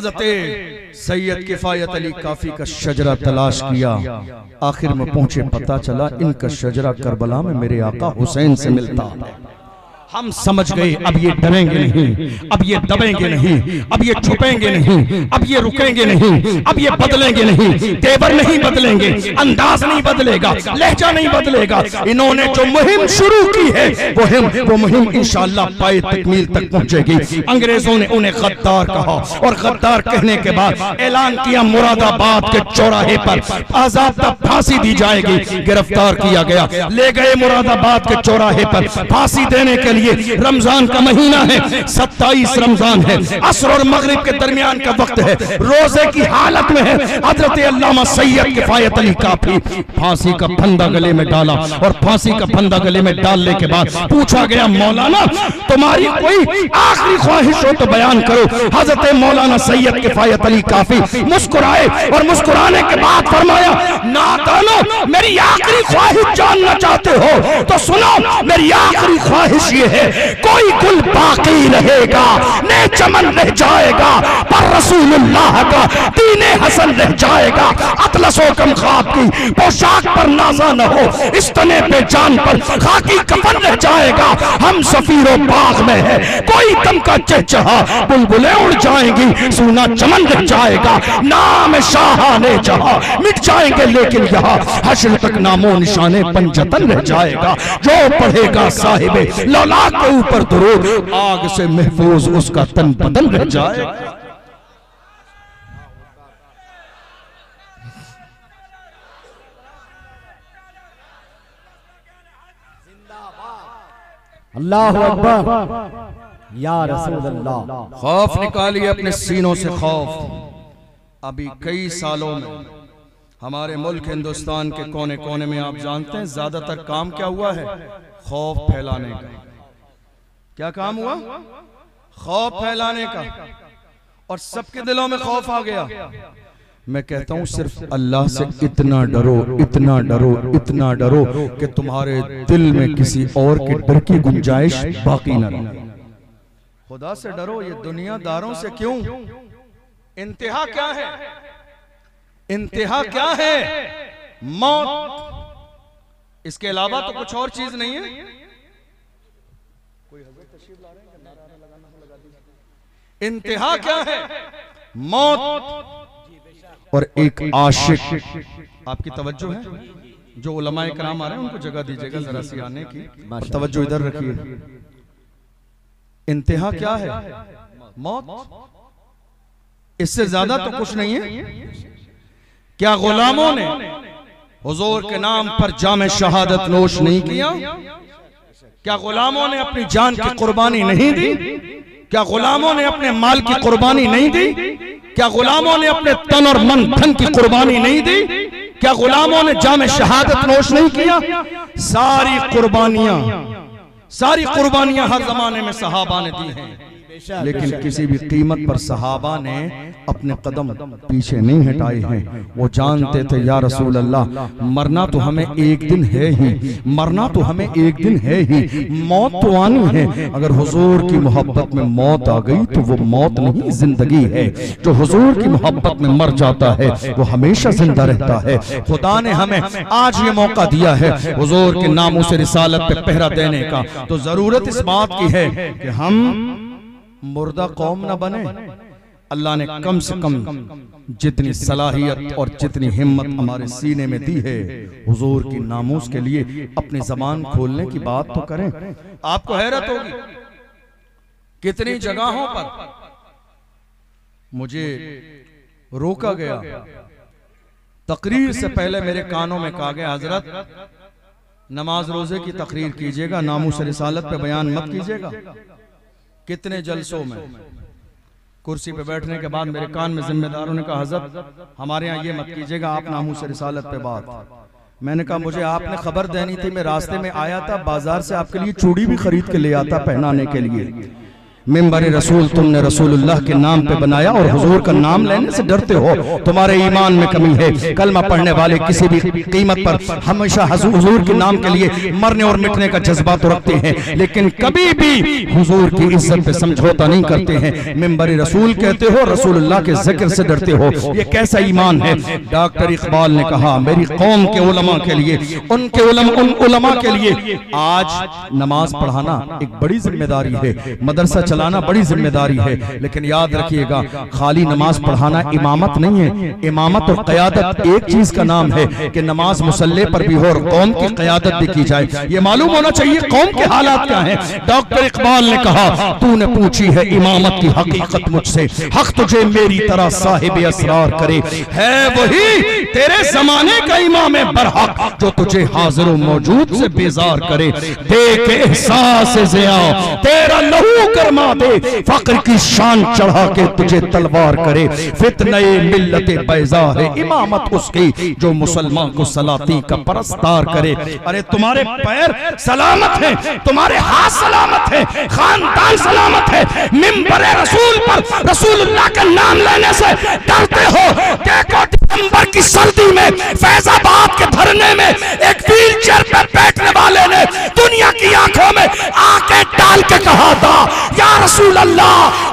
हजरत सैयद किफायत अली काफी का शजरा तलाश किया, आखिर में पहुंचे, पता चला इनका शजरा करबला में मेरे आका हुसैन से मिलता है। हम समझ गए अब ये डरेंगे नहीं, अब ये दबेंगे नहीं, अब ये छुपेंगे नहीं, अब ये रुकेंगे नहीं, अब ये बदलेंगे नहीं, तेवर नहीं बदलेंगे, अंदाज नहीं बदलेगा, लहजा नहीं बदलेगा। इन्होंने जो मुहिम शुरू की है वो हिम वो मुहिम इंशाअल्लाह पाए तकमील तक पहुंचेगी। अंग्रेजों ने उन्हें गद्दार कहा और गद्दार कहने के बाद ऐलान किया मुरादाबाद के चौराहे पर बाज़ाब्ता फांसी दी जाएगी। गिरफ्तार किया गया, ले गए मुरादाबाद के चौराहे पर फांसी देने के लिए। रमजान का महीना है, सत्ताईस रमजान है, असर और मगरिब के दरमियान का वक्त है, रोजे की हालत में है। हजरत अल्लामा सैयद किफायत अली काफी फांसी का फंदा गले में डाला और फांसी का फंदा गले में डालने के बाद पूछा गया, मौलाना तुम्हारी कोई आखिरी ख्वाहिश हो तो बयान करो। हजरत मौलाना सैयद किफायत अली काफी मुस्कुराए और मुस्कुराने के बाद फरमाया, नादानो मेरी आखिरी ख्वाहिश जानना चाहते हो तो सुनो, मेरी आखिरी ख्वाहिश ये है, कोई गुल बाकी रहेगा, ने चमन रह जाएगा, पर रसूलुल्लाह का दीने हसन रह जाएगा। अतलसो कम ख्वाब की पोशाक पर नाजा न हो, इस तने पे जान पर खाकी कफन रह जाएगा। हम सफीरो बाग में है, कोई दम का चहचहा, बुलबुलें उड़ जाएंगी, सूना चमन रह जाएगा। नाम शाह ने जहां मिट जाएंगे, लेकिन यहाँ हश्र तक नामो निशाने पंजतन रह जाएगा। जो पढ़ेगा साहिबे लौला के ऊपर दुरूद, आग से महफूज उसका तन बदन रह जाएगा। अल्लाहु अकबर या रसूल अल्लाह। खौफ निकालिए अपने सीनों से खौफ। अभी कई सालों में हमारे मुल्क हिंदुस्तान के कोने कोने में आप जानते हैं ज्यादातर काम क्या हुआ है? खौफ फैलाने का। क्या काम हुआ? खौफ फैलाने का, और सबके दिलों में खौफ आ गया। मैं कहता हूं सिर्फ अल्लाह से इतना डरो, इतना डरो, इतना डरो कि तुम्हारे दिल में किसी और के डर की गुंजाइश बाकी न रहे। खुदा से डरो, ये दुनियादारों से क्यों? इंतहा क्या है? इंतहा क्या है? मौत। इसके अलावा तो कुछ और चीज नहीं है। इंतहा क्या है? मौत। और एक आशिक। आपकी तवज्जो है? जो उलमाए कराम आ रहे हैं उनको जगह दीजिएगा जरा सी आने की, तवज्जो इधर रखिए। इंतहा क्या है? मौत। इससे ज्यादा तो कुछ नहीं है। क्या गुलामों ने हुजूर के नाम पर जामे शहादत नोश नहीं किया? क्या गुलामों ने अपनी जान की कुर्बानी नहीं दी? क्या गुलामों ने अपने माल की कुर्बानी नहीं दी? क्या गुलामों ने अपने तन और मन धन की कुर्बानी नहीं दी? क्या गुलामों ने जामे शहादत नोश नहीं किया? सारी कुर्बानियां सारी कुर्बानियां हर जमाने में सहाबा ने दी हैं, लेकिन किसी भी कीमत पर सहाबा ने अपने कदम पीछे नहीं हटाए हैं। वो जानते थे या रसूल अल्लाह मरना तो हमें एक दिन है ही, मरना तो हमें एक दिन है ही, मौत तो आनी है। अगर हुजूर की मोहब्बत में मौत आ गई तो वो मौत नहीं जिंदगी है। जो हुजूर की मोहब्बत में मर जाता है वो हमेशा जिंदा रहता है। खुदा ने हमें आज ये मौका दिया है हुजूर के नामों से रिसालत पे पहरा देने का, तो जरूरत इस बात की है कि हम मुर्दा कौम न बने, अल्लाह ने कम से कम जितनी सलाहियत और जितनी हिम्मत हमारे सीने में दी है, हुजूर की नामूस के लिए अपनी जबान खोलने की बात तो करें। आपको हैरत होगी कितनी जगहों पर मुझे रोका गया, तकरीर से पहले मेरे कानों में कहा गया, हजरत नमाज रोजे की तकरीर कीजिएगा, नामूस रिसालत पे बयान मत कीजिएगा। कितने जलसों में कुर्सी पे बैठने के बाद मेरे कान में जिम्मेदारों ने कहा, हजरत हमारे यहाँ ये मत कीजिएगा, आप नामूस रिसालत पे बात। मैंने कहा मुझे आपने खबर देनी थी, मैं रास्ते में आया था, बाजार से आपके लिए चूड़ी भी खरीद के ले आता पहनाने के लिए। मिंबर रसूल तुमने रसूलुल्लाह के नाम पे बनाया और हुजूर का नाम लेने से डरते हो, तुम्हारे ईमान में कमी है। कलमा पढ़ने वाले किसी भी कीमत पर हमेशा हुजूर के नाम के लिए मरने और मिटने का जज्बा तो रखते हैं, लेकिन कभी भी हुजूर की इज्जत पे समझौता नहीं करते हैं। मिंबर रसूल कहते हो, रसूलुल्लाह के जिक्र से डरते हो, ये कैसा ईमान है। डॉक्टर इकबाल ने कहा, मेरी कौम के उलमा के लिए, उनके उलमा, उन उलमा के लिए आज नमाज पढ़ाना एक बड़ी जिम्मेदारी है, मदरसा चलाना बड़ी जिम्मेदारी है। लेकिन याद रखिएगा, खाली नमाज पढ़ाना इमामत नहीं है। इमामत और क़यादत एक चीज का नाम है कि नमाज मुसल्ले पर भी हो और कौम की क़यादत भी की जाए। ये मालूम होना चाहिए कौम के हालात क्या हैं। डॉक्टर इकबाल ने कहा, तूने पूछी है इमामत की हकीकत मुझसे, हक तुझे मेरी तरह साहिब असरार करे। है वही तेरे जमाने का इमाम बरहक जो तुझे हाजिर मौजूद से बेजार करे। देख एहसास ज़िया तेरा लहू कर दे, फक्र की शान चढ़ा के तुझे तलवार करे। फितने मिल्लत बैज़ा है इमामत उसकी जो मुसलमान को सलाती का परस्तार करे। अरे तुम्हारे पैर सलामत हैं, तुम्हारे हाथ सलामत हैं, खानदान सलामत है। मिंबर रसूल पर रसूलुल्लाह का नाम लेने से डरते हो। देखो दिसंबर की सर्दी में फैजाबाद के धरने में एक व्हील चेयर पर बैठने वाले ने दुनिया की आंखों में आंखें डाल के कहा था, या रसूल अल्लाह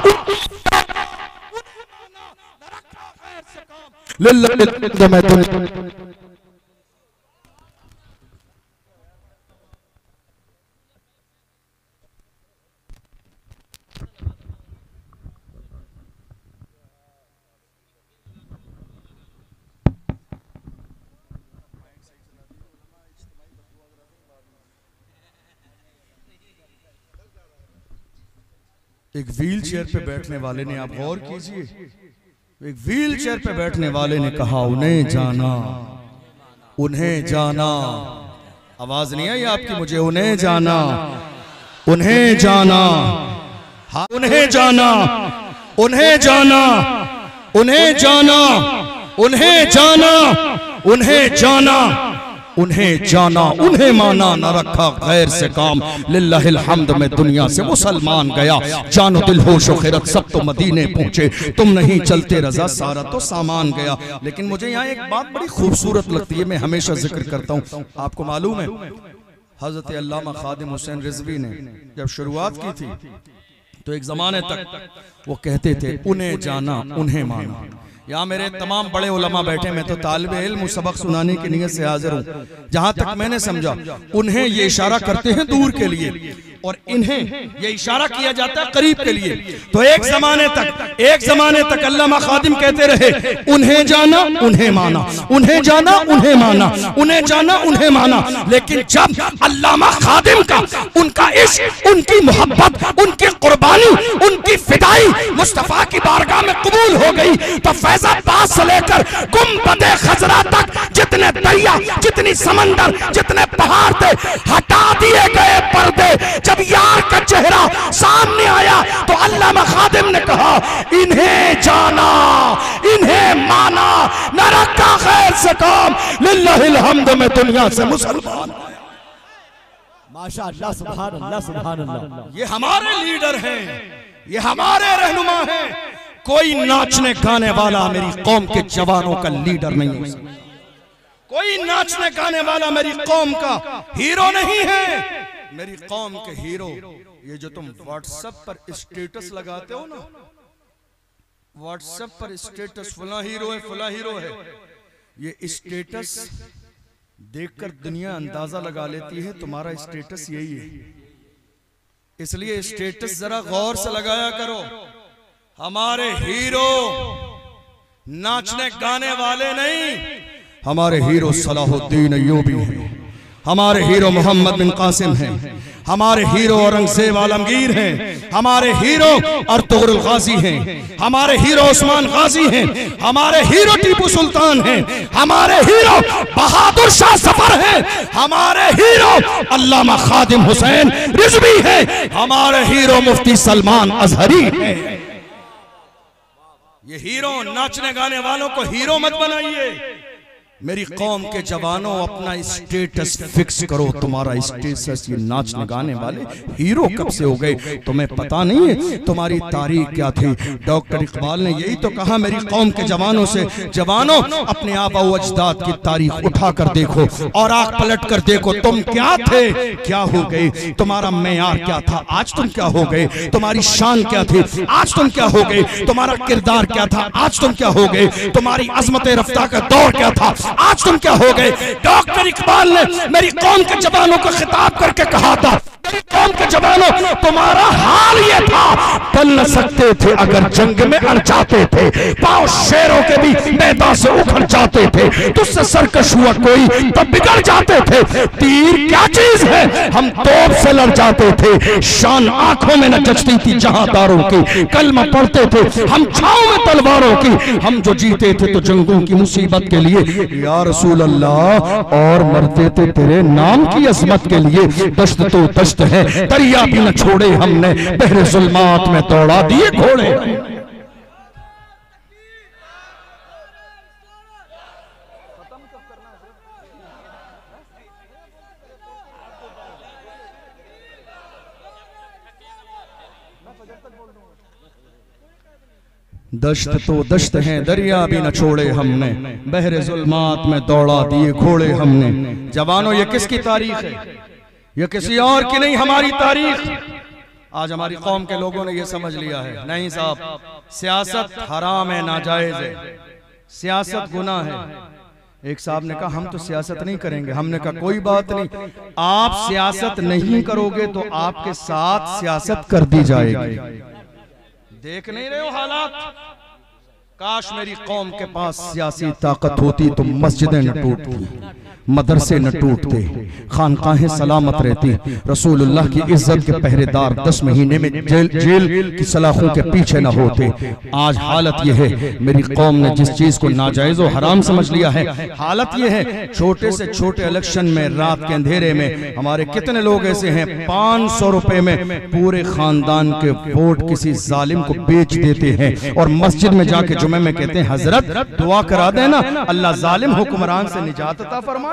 एक व्हील चेयर पे बैठने वाले ने, आप गौर कीजिए, एक व्हील चेयर पे बैठने वाले ने कहा, उन्हें जाना, उन्हें जाना। आवाज नहीं आई आपकी मुझे, उन्हें जाना, उन्हें जाना, हाँ उन्हें जाना, उन्हें जाना, उन्हें जाना, उन्हें जाना, उन्हें जाना, उन्हें जाना, उन्हें माना, न रखा गैर से काम। लिल्लाहिल हम्द में दुनिया से मुसलमान गया, जानो दिल होश खिरत सब तो मदीने पहुंचे। तुम नहीं चलते रजा सारा तो सामान गया। लेकिन मुझे यहाँ एक बात बड़ी खूबसूरत लगती है, मैं हमेशा जिक्र करता हूँ। आपको मालूम है हजरत अल्लामा खादिम हुसैन रिजवी ने जब शुरुआत की थी तो एक जमाने तक वो कहते थे, उन्हें जाना, उन्हें माना। यहाँ मेरे तमाम बड़े उलमा बैठे, मैं तो तालिबे इल्म सबक सुनाने की नियत से हाजिर हूँ। जहां तक मैंने समझा, उन्हें ये इशारा करते हैं दूर के लिए और इन्हें ये इशारा किया जाता है करीब के लिए। तो एक जमाने तक एक जमाने तक अल्लामा खादिम कहते रहे, उन्हें जाना, उन्हें माना, उन्हें जाना, उन्हें माना, उन्हें जाना, उन्हें माना। लेकिन जब अल्लामा खादिम का, उनका इश्क, उनकी मोहब्बत, उनकी कुर्बानी, उनकी फिदाई मुस्तफा की बारगाह में कबूल हो गई, तो फैजाबाद से लेकर गुंबद खजरा तक जितने दरिया, जितनी समंदर, जितने पहाड़ थे, हटा दिए गए पर्दे। जब यार का चेहरा सामने आया तो अल्लामा खादिम ने कहा, इन्हें जाना, इन्हें माना, न रखा खैर से काम। लिल्लाहिल हम्द में दुनिया से मुसलमान। माशाअल्लाह, सुभान अल्लाह, सुभान अल्लाह। ये हमारे लीडर हैं, ये हमारे रहनुमा हैं। कोई नाचने गाने वाला मेरी कौम के जवानों का लीडर नहीं हो सकता। कोई नाचने गाने वाला मेरी कौम का हीरो नहीं है। मेरी कौम के हीरो, ये जो तुम व्हाट्सएप पर स्टेटस लगाते हो ना, व्हाट्सएप पर स्टेटस फला हीरो है, फला हीरो है, ये स्टेटस देखकर दुनिया अंदाजा लगा लेती है तुम्हारा स्टेटस यही है। इसलिए स्टेटस जरा गौर से लगाया करो। हमारे हीरो नाचने गाने वाले नहीं, हमारे हीरो सलाहुद्दीन अय्यूबी हैं, हमारे हीरो मोहम्मद बिन कासिम हैं, हमारे हीरो औरंगजेब आलमगीर हैं, हमारे हीरो अर्तुगरुल गाजी हैं, हमारे हीरो उस्मान गाजी हैं, हमारे हीरो टीपू सुल्तान हैं, हमारे हीरो बहादुर शाह जफर हैं, हमारे हीरो अल्लामा खादिम हुसैन रिजवी हैं, हमारे हीरो मुफ्ती सलमान अजहरी हैं। ये हीरो नाचने गाने वालों को हीरो मत बनाइए। मेरी कौम के जवानों अपना स्टेटस फिक्स करो। तुम्हारा स्टेटस ये नाचने गाने वाले हीरो कब से हो गए तुम्हें पता नहीं है? तुम्हारी तारीख क्या थी? डॉक्टर इकबाल ने यही तो कहा मेरी कौम के जवानों से, जवानों अपने आबा व अजदाद की तारीख उठा कर देखो और आंख पलट कर देखो तुम क्या थे, क्या हो गए, तुम्हारा मेयार क्या था, आज तुम क्या हो गए, तुम्हारी शान क्या थी, आज तुम क्या हो गए, तुम्हारा किरदार क्या था, आज तुम क्या हो गए, तुम्हारी अजमत रफ्ता का दौर क्या था, आज तुम क्या हो गए। डॉक्टर इकबाल ने मेरी कौम के जवानों को खिताब करके कहा था, मेरी कौम के जवानों तुम्हारा हाल ये था, टल न सकते थे अगर जंग में अड़ जाते थे, पांव शेरों के भी मैदान से उखड़ जाते थे, तुझसे सरकश हुआ कोई तो बिगड़ जाते थे, तीर क्या चीज है हम तोप से लड़ जाते थे, शान आंखों में न जचती थी जहांदारों की, कलमा पढ़ते थे हम छांव में तलवारों की, हम जो जीते थे तो जंगों की मुसीबत के लिए या रसूल अल्लाह, और मरते थे तेरे नाम की अजमत के लिए, दश्त तो दश्त है दरिया भी न छोड़े हमने, बहरे जुल्मात में दौड़ा दिए घोड़े। दश्त तो दश्त है दरिया भी न छोड़े हमने, बहरे जुल्मात में दौड़ा दिए घोड़े हमने। जवानों ये किसकी तारीख है? ये किसी और की नहीं, हमारी तारीख। आज हमारी कौम के लोगों ने ये समझ लिया है नहीं साहब, सियासत हराम है, नाजायज है, सियासत गुनाह है। एक साहब ने कहा हम तो सियासत नहीं करेंगे, हमने कहा कोई बात नहीं, आप सियासत नहीं करोगे तो आपके साथ सियासत कर दी जाएगी। देख नहीं रहे हो हालात? काश मेरी कौम के पास सियासी ताकत होती तो मस्जिदें न टूटती, मदरसे न टूटते, खानकाहें सलामत रहती, रसूलुल्लाह की इज्जत के पहरेदार दस महीने में जेल जेल की सलाखों के पीछे न होते। आज हालत यह है, मेरी कौम ने जिस चीज को नाजायज और हराम समझ लिया है, हालत यह है छोटे से छोटे इलेक्शन में रात के अंधेरे में हमारे कितने लोग ऐसे हैं पांच सौ रुपए में पूरे खानदान के वोट किसी जालिम को बेच देते हैं और मस्जिद में जाके जुमे में कहते हैं हजरत दुआ करा देना अल्लाह जालिम हुक्मरान से निजात अता फरमाए।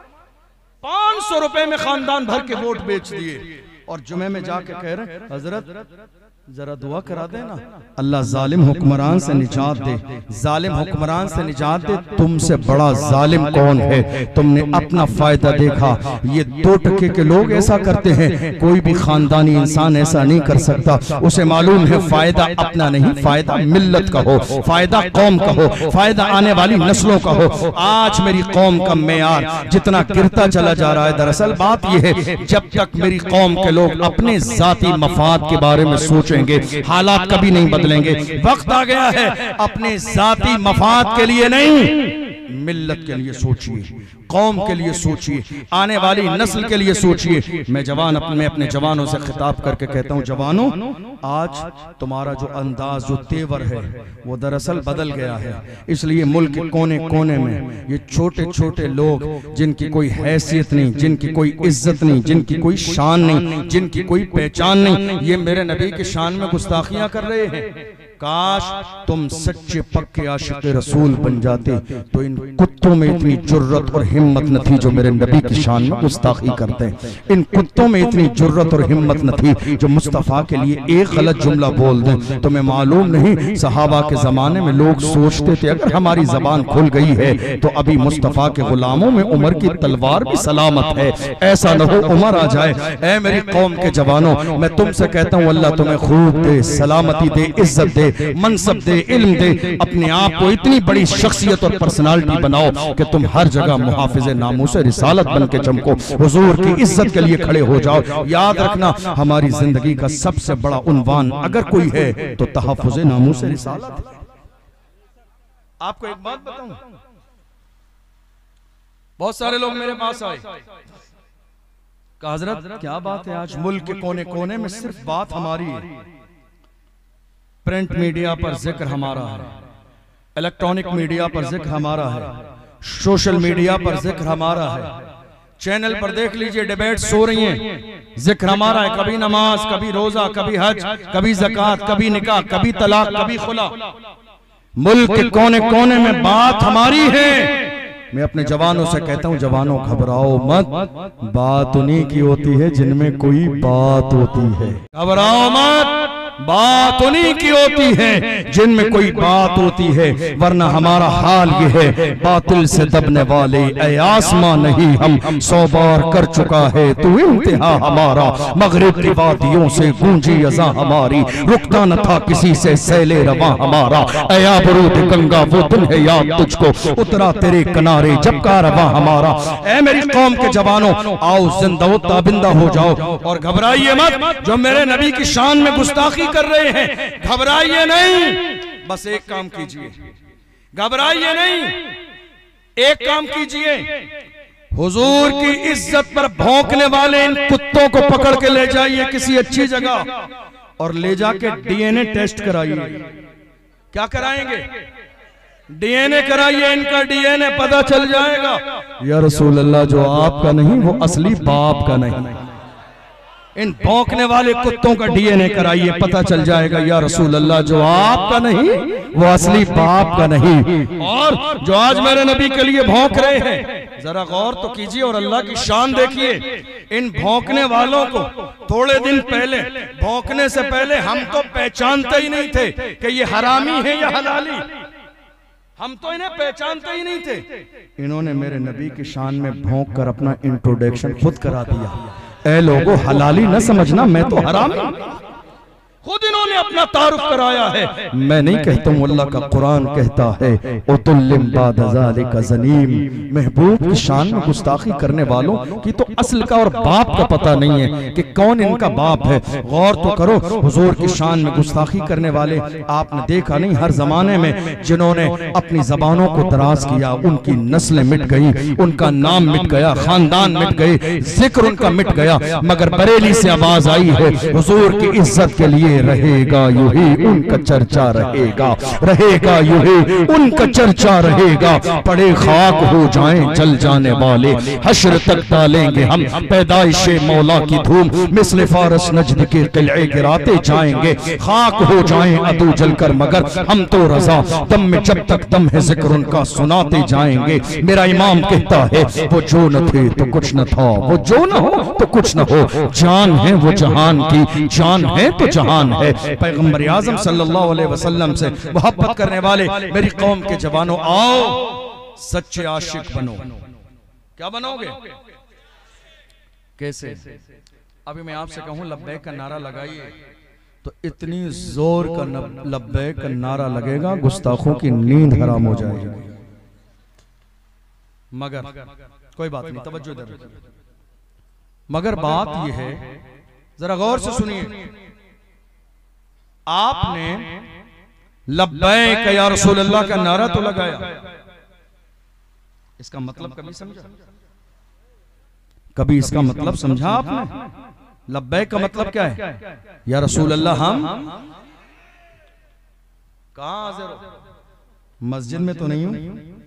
पांच सौ रुपए में खानदान भर के वोट बेच दिए और जुमे में जाके कह रहे हजरत जरा दुआ करा देना अल्लाह जालिम हुक्मरान से निजात दे, जालिम हुक्मरान से निजात दे। तुमसे बड़ा जालिम कौन है? तुमने अपना फायदा देखा। ये दो टके के लोग ऐसा करते हैं, कोई भी खानदानी इंसान ऐसा नहीं कर सकता। उसे मालूम है फायदा अपना नहीं, फायदा मिल्लत का हो, फायदा कौम का हो, फायदा आने वाली नस्लों का हो। आज मेरी कौम का मेयार जितना गिरता चला जा रहा है, दरअसल बात यह है जब तक मेरी कौम के लोग अपने जाती मफाद के बारे में सोचें हालात कभी नहीं बदलेंगे। वक्त आ गया है अपने जाती मफाद के लिए नहीं, मिल्लत के लिए सोचिए, कौम के लिए सोचिए, आने वाली नस्ल के लिए सोचिए। मैं जवान अपने अपने जवानों से खिताब करके कहता हूं जवानों आज तुम्हारा जो अंदाज जो तेवर है वो दरअसल बदल गया है। इसलिए मुल्क के कोने कोने में ये छोटे छोटे लोग जिनकी कोई हैसियत नहीं, जिनकी कोई इज्जत नहीं, जिनकी कोई शान नहीं, जिनकी कोई पहचान नहीं, ये मेरे नबी की शान में गुस्ताखियां कर रहे हैं। काश तुम सच्चे पक्के आशिक रसूल बन जाते तो इन कुत्तों में इतनी जुर्रत और हिम्मत न थी जो मेरे नबी की शान में गुस्ताखी करते हैं। इन कुत्तों में इतनी जुर्रत और हिम्मत न थी जो मुस्तफ़ा के लिए एक गलत जुमला बोल दें। तुम्हें मालूम नहीं सहाबा के जमाने में लोग सोचते थे अगर हमारी जबान खुल गई है तो अभी मुस्तफ़ा के गुलामों में उमर की तलवार भी सलामत है, ऐसा न हो उमर आ जाए। ऐ मेरी कौम के जवानों मैं तुमसे कहता हूँ अल्लाह तुम्हें खूब दे, सलामती दे, इज्जत दे। दे, मनसब दे, इल्म दे, अपने आप को इतनी बड़ी शख्सियत और पर्सनालिटी बनाओ कि तुम हर जगह मुहाफिज़े नामूस रिसालत बन के चमको, हुजूर की इज्जत के लिए खड़े हो जाओ। याद रखना, हमारी जिंदगी का सबसे बड़ा उन्वान अगर कोई है तो तहफ़्फ़ुज़े नामूस रिसालत है। आपको एक बात बताऊं, बहुत सारे लोग मेरे पास आए, कहा हजरत क्या बात है, आज मुल्क के कोने कोने में सिर्फ बात हमारी है, प्रिंट मीडिया पर जिक्र हमारा है, इलेक्ट्रॉनिक मीडिया पर जिक्र हमारा है, सोशल मीडिया पर जिक्र हमारा है, चैनल पर देख लीजिए डिबेट्स हो रही हैं, जिक्र हमारा है, कभी नमाज, कभी रोजा, कभी हज, कभी ज़कात, कभी निकाह, कभी तलाक, कभी खुला, मुल्क के कोने कोने में बात हमारी है। मैं अपने जवानों से कहता हूं, जवानों घबराओ मत, बात उन्हीं की होती है जिनमें कोई बात होती है। घबराओ मत, बात उन्हीं की होती है जिनमें कोई बात होती है, वरना हमारा हाल ये है, बातिल से दबने वाले ऐ आसमां नहीं हम सौ बार कर चुका है तू इंतहा हमारा, मगरिब की वादियों से गूंजी अज़ा हमारी, रुकता न था किसी से सैले रवा हमारा, ऐ आबरूद गंगा वो दिन है याद तुझको, उतरा तेरे किनारे जब का रवा हमारा। ऐ मेरी कौम के जवानों, आओ जिंदा ताबिंदा हो जाओ और घबराइए मत, जो मेरे नबी की शान में गुस्ताखी कर रहे हैं, घबराइए नहीं, बस एक काम कीजिए, घबराइए नहीं, एक काम कीजिए, हुजूर की इज्जत पर भौंकने वाले इन कुत्तों को पकड़ के ले जाइए किसी अच्छी जगह और ले जाके डीएनए टेस्ट कराइए। क्या कराएंगे? डीएनए कराइए, इनका डीएनए पता चल जाएगा, या रसूल अल्लाह जो आपका नहीं वो असली बाप का नहीं। इन भौंकने वाले कुत्तों का डीएनए कराइए, पता चल जाएगा या रसूल अल्लाह जो आपका नहीं वो असली बाप का नहीं। और जो आज मेरे नबी के लिए भौंक रहे हैं, जरा गौर तो कीजिए और अल्लाह की शान देखिए। इन भौंकने वालों को थोड़े दिन पहले, भौंकने से पहले हम तो पहचानते ही नहीं थे कि ये हरामी है या हलाली, हम तो इन्हें पहचानते ही नहीं थे। इन्होंने मेरे नबी की शान में भौंक कर अपना इंट्रोडक्शन खुद करा दिया। ऐ लोगों, हलाली न समझना, मैं तो हरामी, खुद इन्होंने अपना तारुफ कराया है। मैं नहीं कहता हूँ, अल्लाह का कुरान कहता है, उतुल्लिम बाद ज़ालिका ज़नीम, महबूब की शान में गुस्ताखी करने वालों की तो असल का और बाप का पता नहीं है कि कौन इनका बाप है। गौर तो करो, हुजूर की शान में गुस्ताखी करने वाले आपने देखा नहीं, हर जमाने में जिन्होंने अपनी जबानों को दराज किया उनकी नस्लें मिट गई, उनका नाम मिट गया, खानदान मिट गए, जिक्र उनका मिट गया, मगर बरेली से आवाज आई है, हुजूर की इज्जत के लिए रहेगा यूं ही उनका चर्चा रहेगा, रहेगा यूं ही उनका चर्चा रहेगा, पड़े खाक हो जाएं जल जाने वाले, हश्र तक डालेंगे हम पैदाइशे मौला की धूम, मिस्ल फारस नजद के किले गिराते जाएंगे, खाक हो जाएं अदू जलकर मगर हम तो रजा, दम में जब तक दम है जिक्र उनका सुनाते जाएंगे। मेरा इमाम कहता है, वो जो न थे तो कुछ न था, वो जो न हो तो कुछ न हो, जान है वो जहान की, जान है तो जहान है। पैगंबर आज़म सल्लल्लाहु अलैहि वसल्लम से मोहब्बत करने वाले मेरी कौम के जवानों, आओ सच्चे आशिक बनो। क्या बनोगे? कैसे? अभी मैं आपसे कहूं लब्बैक का नारा लगाइए तो इतनी जोर का लब्बैक का नारा लगेगा गुस्ताखों की नींद हराम हो जाएगी। मगर कोई बात नहीं, तवज्जो इधर रखिए। मगर बात यह है, जरा गौर से सुनिए, आपने लब्बैक या रसूल अल्लाह का नारा तो लगाया, इसका मतलब कभी समझा? कभी इसका मतलब समझा आपने? लब्बैक का मतलब क्या है? या रसूल अल्लाह हम कहां हाजिर हो? मस्जिद में तो नहीं हूं।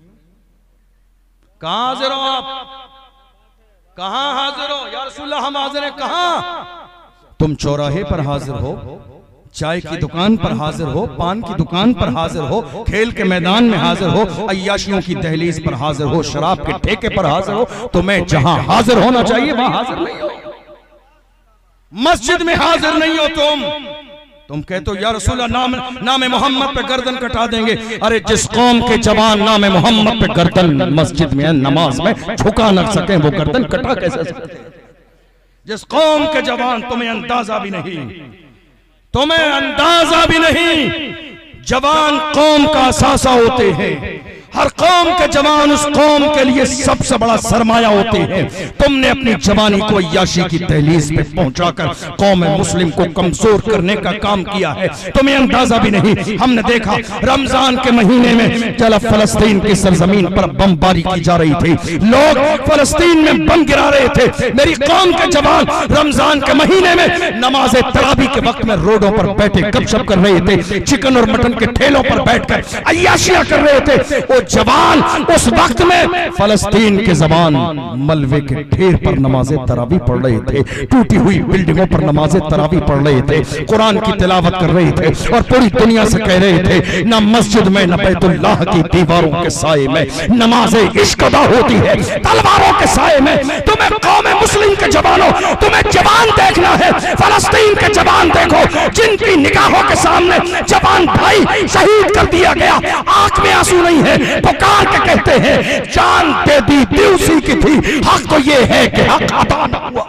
कहां हाजिर हो आप? कहां हाजिर हो? या रसूल अल्लाह हम हाजिर हैं। कहां? तुम चौराहे पर हाजिर हो, चाय की दुकान पर हाजिर हो, पान की दुकान पर हाजिर हो, खेल के मैदान में हाजिर हो, अय्याशियों की दहलीज पर हाजिर हो, शराब के ठेके पर हाजिर हो, तो मैं जहां हाजिर होना चाहिए वहां हाजिर नहीं हो। मस्जिद में हाजिर नहीं हो तुम तुम कहते हो या रसूल नाम नाम मोहम्मद पे गर्दन कटा देंगे। अरे जिस कौम के जवान नाम मोहम्मद पे गर्दन मस्जिद में नमाज में झुका न सके वो गर्दन कटा कैसे सकते? जिस कौम के जवान, तुम्हें अंदाजा भी नहीं, तुम्हें अंदाजा भी नहीं जवान कौम का असासा होते हैं। हर कौम के जवान उस कौम के लिए सबसे बड़ा सरमाया होते हैं। तुमने अपनी जवानी को अय्याशी की दहलीज पे पहुंचाकर कौम मुस्लिम को कमजोर करने का काम किया है। तुम्हें अंदाजा भी नहीं। हमने देखा रमजान के महीने में जब फलस्तीन की सरजमीन पर बमबारी की जा रही थी, लोग फलस्तीन में बम गिरा रहे थे। मेरी कौम के जवान रमजान के महीने में नमाज तरावी के वक्त में रोडों पर बैठे गपशप कर रहे थे, चिकन और मटन के ठेलों पर बैठकर अय्याशियां कर रहे थे। जवान उस वक्त में फलस्तीन के जवान मलबे के ढेर पर नमाज़े तरावी पढ़ रहे थे, टूटी हुई बिल्डिंगों पर नमाज़े तरावी पढ़ रहे थे, कुरान की तिलावत कर रहे थे और पूरी दुनिया से कह रहे थे न मस्जिद में न बैतुल्लाह की दीवारों के साए में नमाज़े इश्क अदा होती है, तलवारों के साए में। तुम्हें कौम मुस्लिम के जवानों, तुम्हें जवान देखना है, फलस्तीन के जवान देखो जिनकी निगाहों के सामने जवान भाई शहीद कर दिया गया, आंख में आंसू नहीं है, पुकार के कहते हैं जान दे दी दी उसी की थी, हक तो ये है कि हक अदा न हुआ।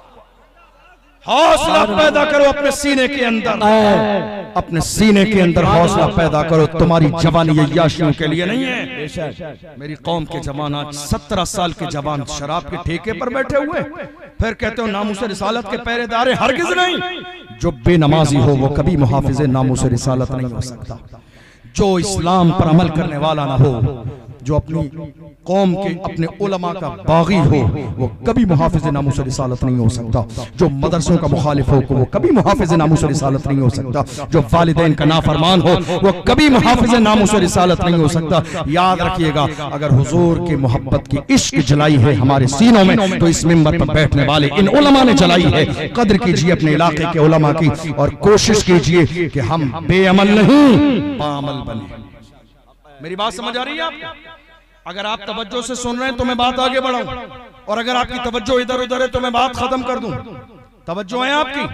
हौसला पैदा करो अपने सीने के अंदर, अपने सीने के अंदर हौसला पैदा करो। तुम्हारी जवानी अय्याशियों के लिए नहीं है। मेरी कौम के जवान आज सत्रह साल के जवान शराब के ठेके पर बैठे हुए, फिर कहते हो नामूस रिसालत के पहरेदार हैं। हरगिज नहीं। जो बेनमाजी हो वो कभी मुहाफिज नामूस रिसालत नहीं हो सकता। जो इस्लाम पर अमल करने वाला ना हो, जो अपनी कौम के अपने उलमा का बागी हो, वो कभी मुहाफिज नामूस रिसालत नहीं हो सकता। जो मदरसों का मुखालिफ हो वो कभी मुहाफिज नामूस रिसालत नहीं हो सकता। जो वालिदैन का नाफरमान हो वो कभी मुहाफिज नामूस रिसालत नहीं हो सकता। याद रखिएगा, अगर हुजूर की मोहब्बत की इश्क जलाई है हमारे सीनों में तो इस मिंबर पर बैठने वाले इन उलमा ने जलाई है। कद्र कीजिए अपने इलाके के उलमा की और कोशिश कीजिए कि हम बेअमल नहीं बाअमल बने। मेरी बात समझ आ रही है आपको? अगर आप तवज्जो से सुन रहे हैं तो मैं बात आगे बढ़ाऊं, और अगर आपकी तवज्जो इधर उधर है तो मैं बात खत्म कर दूं। तवज्जो है आपकी?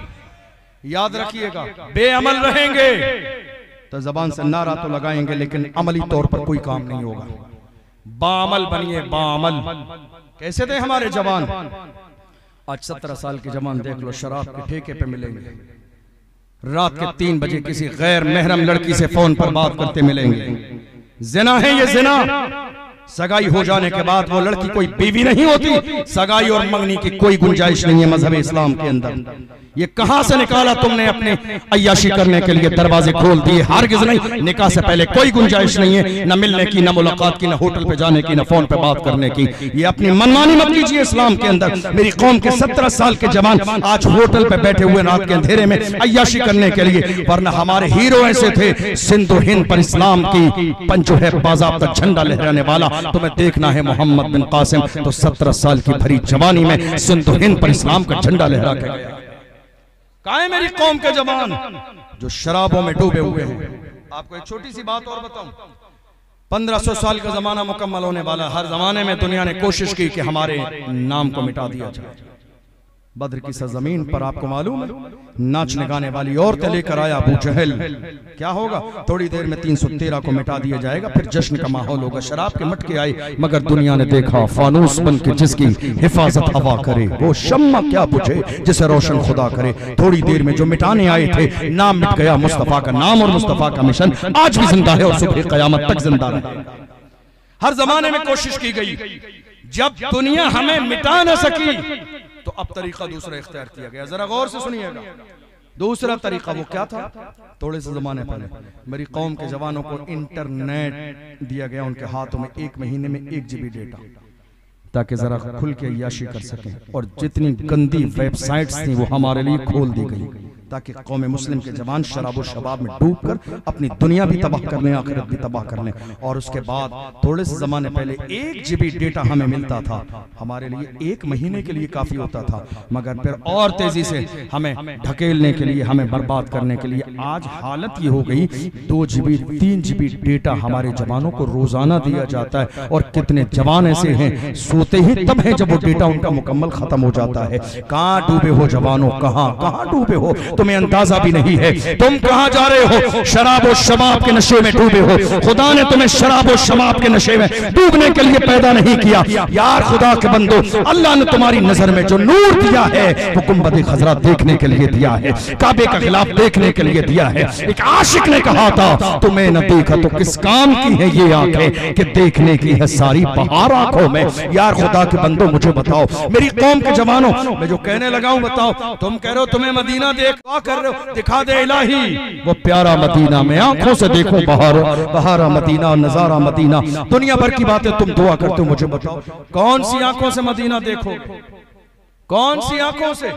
याद रखिएगा, बेअमल रहेंगे तो जबान से नारा तो लगाएंगे लेकिन अमली तौर पर कोई काम नहीं होगा। बाअमल बनिए, बाअमल। कैसे थे हमारे जवान? आज सत्रह साल के जवान देख लो शराब के ठेके पे मिलेंगे, रात के तीन बजे किसी गैर महरम लड़की से फोन पर बात करते मिलेंगे। जिना है ये जिना। सगाई हो जाने के बाद वो लड़की कोई बीवी नहीं होती। सगाई और मंगनी की कोई गुंजाइश नहीं है मजहब इस्लाम के अंदर। ये कहां से निकाला तुमने? अपने अय्याशी करने के लिए दरवाजे खोल दिए। हरगिज नहीं। निकाह से पहले कोई गुंजाइश नहीं है, न मिलने की, न मुलाकात की, न होटल पे जाने की, न फोन पे बात करने की। ये अपनी मनमानी मत कीजिए इस्लाम के अंदर। मेरी कौम के सत्रह साल के जवान आज होटल पे बैठे हुए रात के अंधेरे में अय्याशी करने के लिए, वरना हमारे हीरो ऐसे थे सिंधु हिंद पर इस्लाम की पंजो है बाज़ाब्ता झंडा लहराने वाला। तुम्हें देखना है मोहम्मद बिन कासिम तो सत्रह साल की भरी जवानी में सिंधु हिंद पर इस्लाम का झंडा लहरा के गया। कहाँ है मेरी कौम के जवान जो शराबों में डूबे हुए हैं? आपको एक छोटी सी बात और बताऊं, पंद्रह सौ साल का जमाना मुकम्मल होने वाला। हर जमाने में दुनिया ने कोशिश की कि हमारे नाम को मिटा दिया जाए। बद्र की सरजमीन पर आपको मालूम है नाचने गाने वाली औरतें लेकर आया अबू जहल। क्या होगा? थोड़ी देर में तीन सौ तेरह को मिटा दिया जाएगा, फिर जश्न का माहौल होगा। शराब के मटके आए मगर दुनिया ने देखा फानूस बन के जिसकी हिफाजत हवा करे वो शम्मा क्या पूछे जिसे रोशन खुदा करे। थोड़ी देर में जो मिटाने आए थे नाम मिट गया मुस्तफा का नाम, और मुस्तफा का मिशन आज भी जिंदा है और सुबह कयामत तक जिंदा रहेगा। हर जमाने में कोशिश की गई, जब दुनिया हमें मिटा न सकी तो अब तरीका दूसरा इख्तियार किया गया। जरा गौर से सुनिएगा। दूसरा तरीका वो क्या था? थोड़े से जमाने पहले मेरी कौम के जवानों को इंटरनेट दिया गया उनके हाथों में, एक महीने में एक जीबी डेटा, ताकि जरा खुल के अय्याशी कर सकें। और जितनी गंदी वेबसाइट्स थी वो हमारे लिए खोल दी गई ताकि कौम मुस्लिम के जवान शराब और शबाब में डूबकर अपनी दुनिया भी तबाह कर लें, आखिरत भी तबाह कर लें। और उसके बाद थोड़े से जमाने पहले एक जीबी डेटा हमें मिलता था, हमारे लिए एक महीने के लिए काफी होता था, मगर फिर और तेजी से हमें ढकेलने के लिए, हमें बर्बाद करने के लिए आज हालत ये हो गई दो जीबी तीन जीबी डेटा हमारे जवानों को रोजाना दिया जाता है। और कितने जवान ऐसे हैं सोते ही तब है जब वो डेटा उनका मुकम्मल खत्म हो जाता है। कहाँ डूबे हो जवानों, कहाँ कहाँ डूबे हो? तुम्हें अंदाजा भी नहीं है। तुम कहां जा रहे हो? शराब और शबाब के नशे में डूबे हो। खुदा ने तुम्हें शराब और शबाब के नशे में डूबने के लिए पैदा नहीं किया। यार खुदा के बंदो, अल्लाह ने तुम्हारी नजर में जो नूर दिया है वो गुंबद खजरा देखने के लिए दिया है, काबे का खिलाफ देखने के लिए दिया है। एक आशिक ने कहा था तुम्हें न देखा तो किस काम की है ये आंखें कि देखने की है सारी बहार आंखों में। यार खुदा के बंदो मुझे बताओ, मेरी कौम के जवानों, मैं जो कहने लगा हूं बताओ, तुम कह रहे हो तुम्हें मदीना देख कर रहे हो, दिखा दे इलाही वो प्यारा मदीना, मैं आंखों से देखूं बहार बहारा मदीना, नजारा मदीना। दुनिया भर की बातें तुम दुआ करते हो, मुझे बताओ कौन सी आंखों से मदीना देखोगे? कौन सी आंखों से?